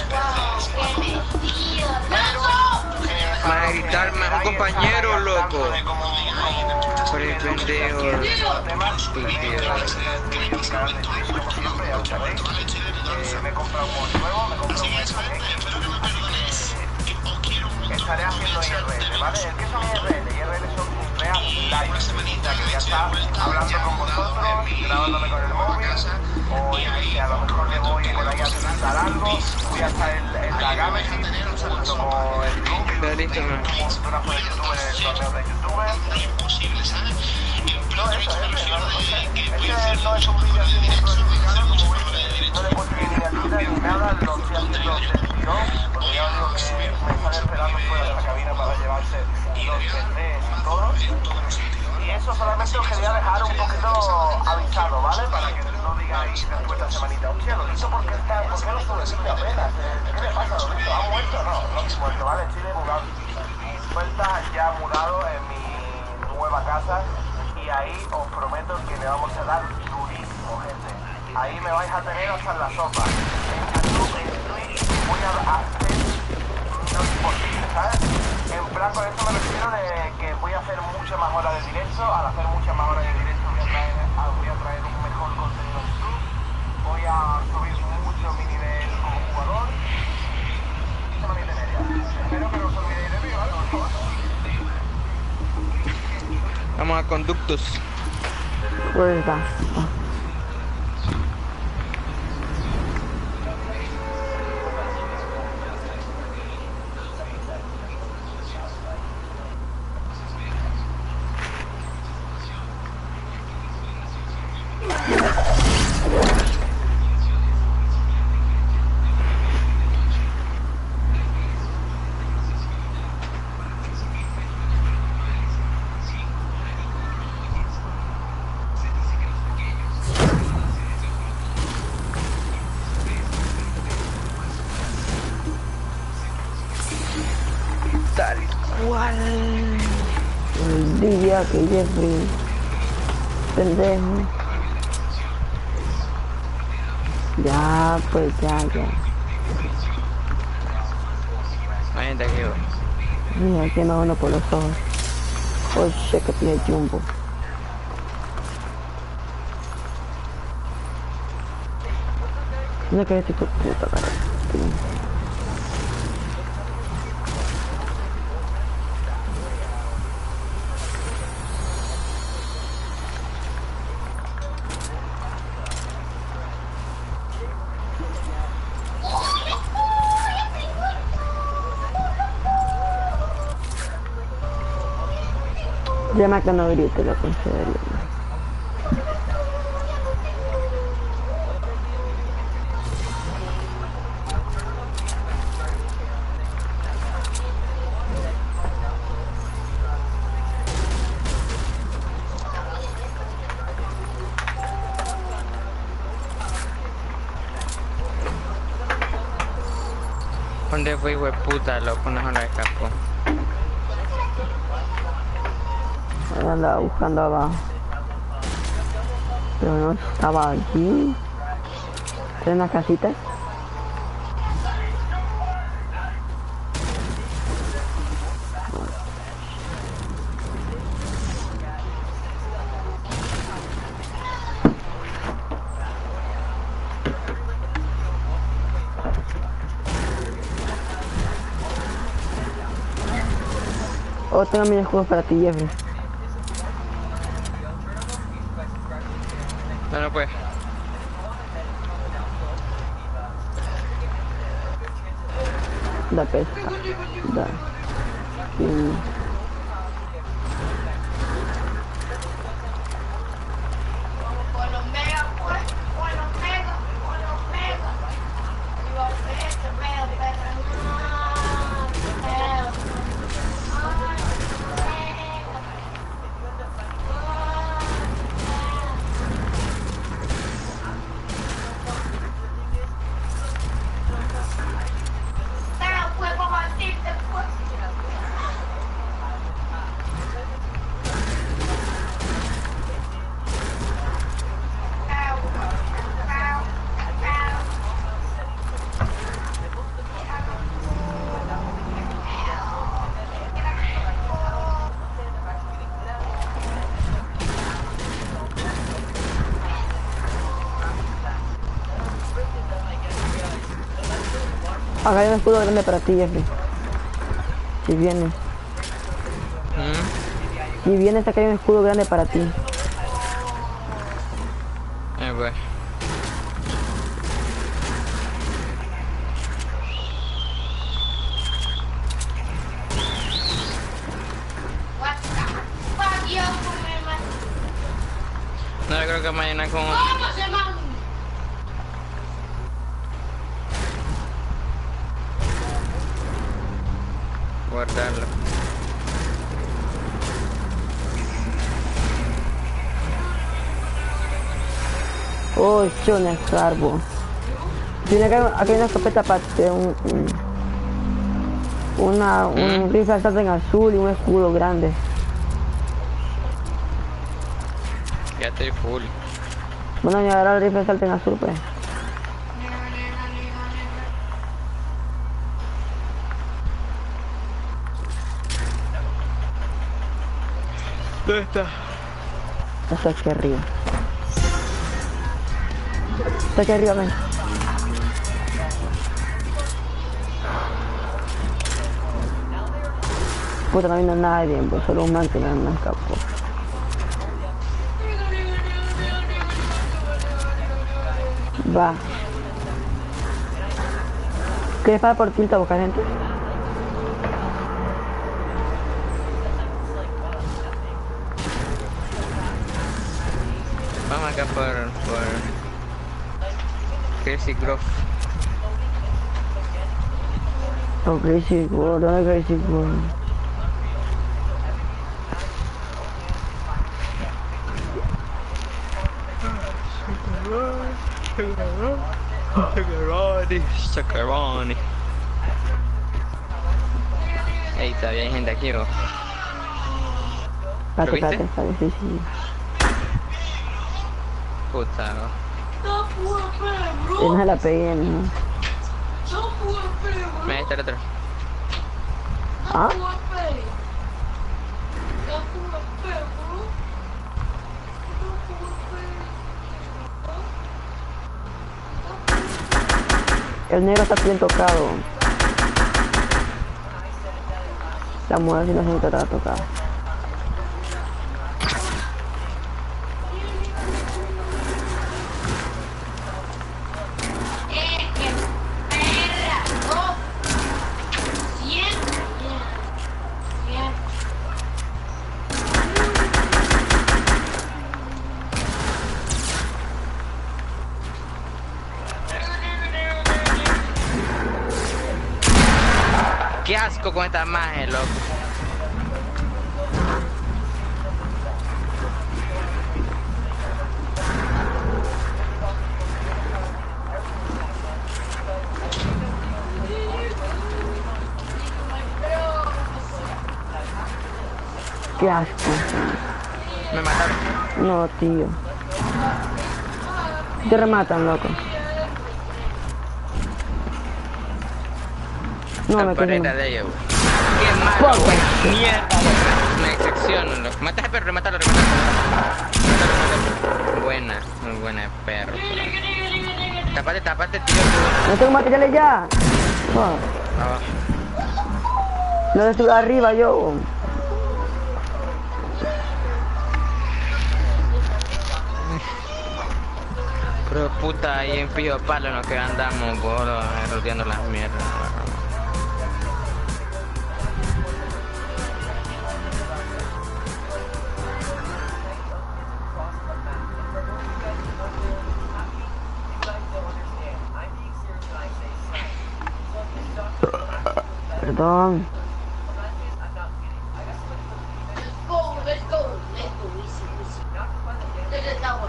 Van a gritarme a un compañero, loco. Por el pendejo. Me he comprado un móvil nuevo, me he comprado un iPhone X. Estaré haciendo IRL, ¿vale? ¿Qué son IRL? IRL son real live, o sea, que voy a estar hablando con vosotros, grabándome con el móvil, o yo que sé, a lo mejor me voy por ahí a visitar algo, voy a estar en la Galaxy, junto con el club, un fotógrafo de YouTube, en el torneo de YouTube. No, eso, no es un vídeo así muy planificado, como veis, no le he puesto ni miniatura ni nada, lo estoy haciendo de tirón, porque ya os digo que me están esperando fuera de la cabina para llevarse los CDs y todo. Y eso solamente os quería dejar un poquito avisado, ¿vale? Para que no digáis después de la semanita, hostia, Lolito, ¿por qué no sobrevive apenas? ¿Qué le pasa a Lolito? ¿Ha muerto? No he muerto, ¿vale? Estoy de mudado. Vuelta ya mudado en mi nueva casa. Y ahí os prometo que le vamos a dar durísimo, gente. Ahí me vais a tener hasta en la sopa. En YouTube, en Twitch, voy a hacer no es imposible, ¿sabes? En plan, con esto me refiero de que voy a hacer muchas más horas de directo. Al hacer muchas más horas de directo voy a traer un mejor contenido en YouTube. Voy a subir mucho mi nivel como jugador. Semanita y media. Espero que no os olvidéis de mí, ¿vale? Por favor. Vamos a conductos. Where is that? Oh. Tal cual. El día que Jeffrey, pendejo. Ya, pues ya. Hay gente aquí, güey. Mira, que no uno por los ojos. Oh shit, que tiene Jumbo. Mira que este hijo de puta, cara. Llama que no grite, lo considero. ¿Dónde fue, hijo de puta, loco? No se lo escapó. Andaba buscando abajo, pero no estaba aquí. ¿En una casita? Oh, tengo mis juegos para ti, Jeffrey. No, pues. Da pesca. Da. Sí. Con los megas, pues, con los megas, con los megas. Digo, mega, Acá hay un escudo grande para ti, Jeffrey. Si vienes. Si vienes, acá hay un escudo grande para ti. Pues. What the fuck, yo, come No, yo creo que mañana con... ¿Cómo se llama? guardarlo. Oh, yo un escarbo. Tiene acá hay una escopeta para un rifle de salto en azul y un escudo grande. Ya estoy full. Bueno, me agarrar el rifle de salto en azul, pues. ¿Dónde está? Está aquí arriba. Está aquí arriba, ven. Puta, no vino nadie, pues solo un man que me escapó. Va. ¿Quieres parar por tilta a buscar gente? Vamos acá por Crazy Grove. Oh, Crazy World, ¿dónde Crazy World? Chacaroni. Ey, todavía hay gente aquí, ¿o? Espérate, viste? espérate, sí, sí. Puta, ¿no? Y no se la pegué, ¿no? Mira, ahí está el otro. ¿Ah? El negro está bien tocado. La mujer si no se está tocada. Qué asco con esta magia, loco. Qué asco. Me mataron. No, tío. Te rematan, loco. No, me quedé. Campanita de ellos. Qué malo, Fuck. mierda. Me secciono, loco. Mata al perro, remátalo, remátalo. Remátalo. Buena, muy buena, perro. Tapate, tapate, tío. No tengo materiales ya. Fuck. Abajo. No estoy arriba yo. Pero puta, ahí en pillo palo en lo que andamos, boludo, rodeando las mierdas. Perdón. Let's go. Easy. There's a tower.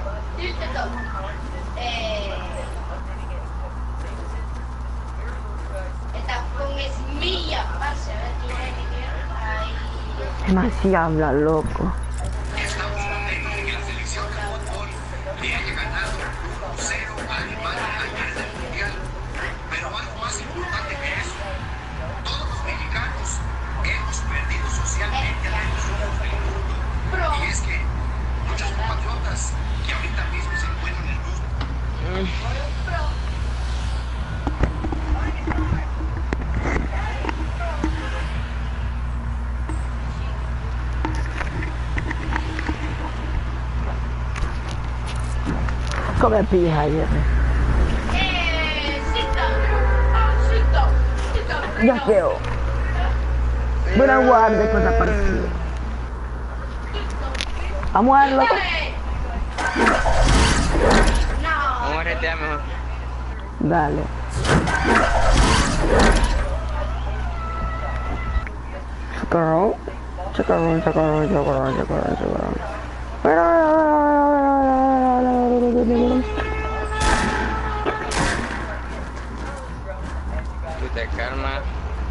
Esta con esmilla, parce, a ver, ahí. Demasiado habla, loco. Estamos contentos de que la selección de fútbol le haya ganado 1-0 a Alemania ayer del Mundial. Pero algo más importante que eso, todos los mexicanos hemos perdido socialmente ante los ojos del mundo. Y es que muchos compatriotas que ahorita mismo se encuentran en el bus. Come pija ayer. Ya veo. Buena guardia con la partida. Vamos a ver, loco. Vamos a retear mejor. Dale. Chacarrón. Tú te calmas.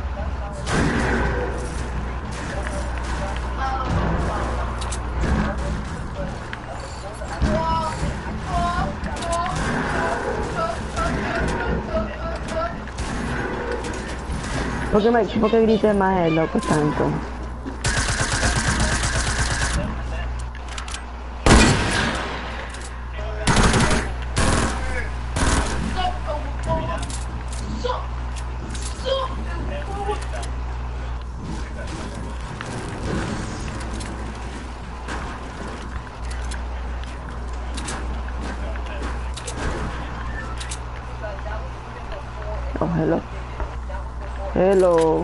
¿Por qué grites más el loco tanto? Oh, hello. Hello.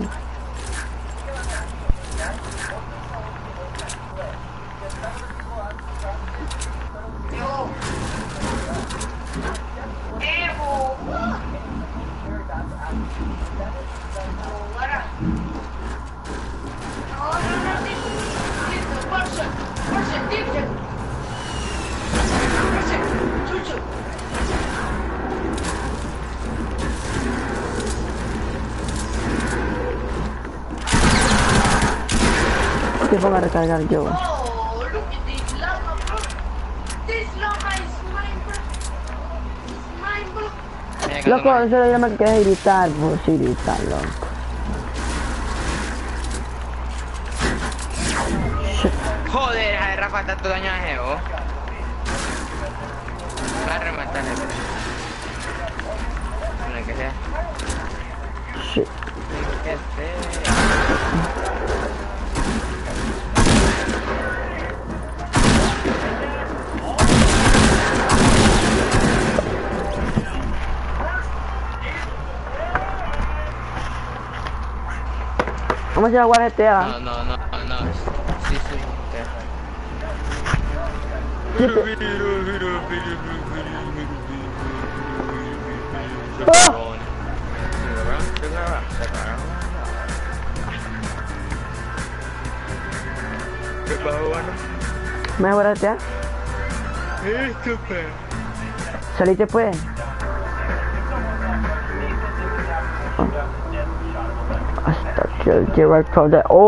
Te pongo a recargar yo. Oh, look at this llama, bro. This llama is mine, bro. It's mine, bro. Mira que Loco, no eso lo llama que es gritar, pues sí gritar, loco. me- Joder, a Rafa tanto daño a Geo. Va a rematar el que sea. Shit. Que sea. Vamos a ir a jugar GTA. No. Sí. ¿Me voy a jugar GTA? ¿Saliste pues? Hasta que lleva el code.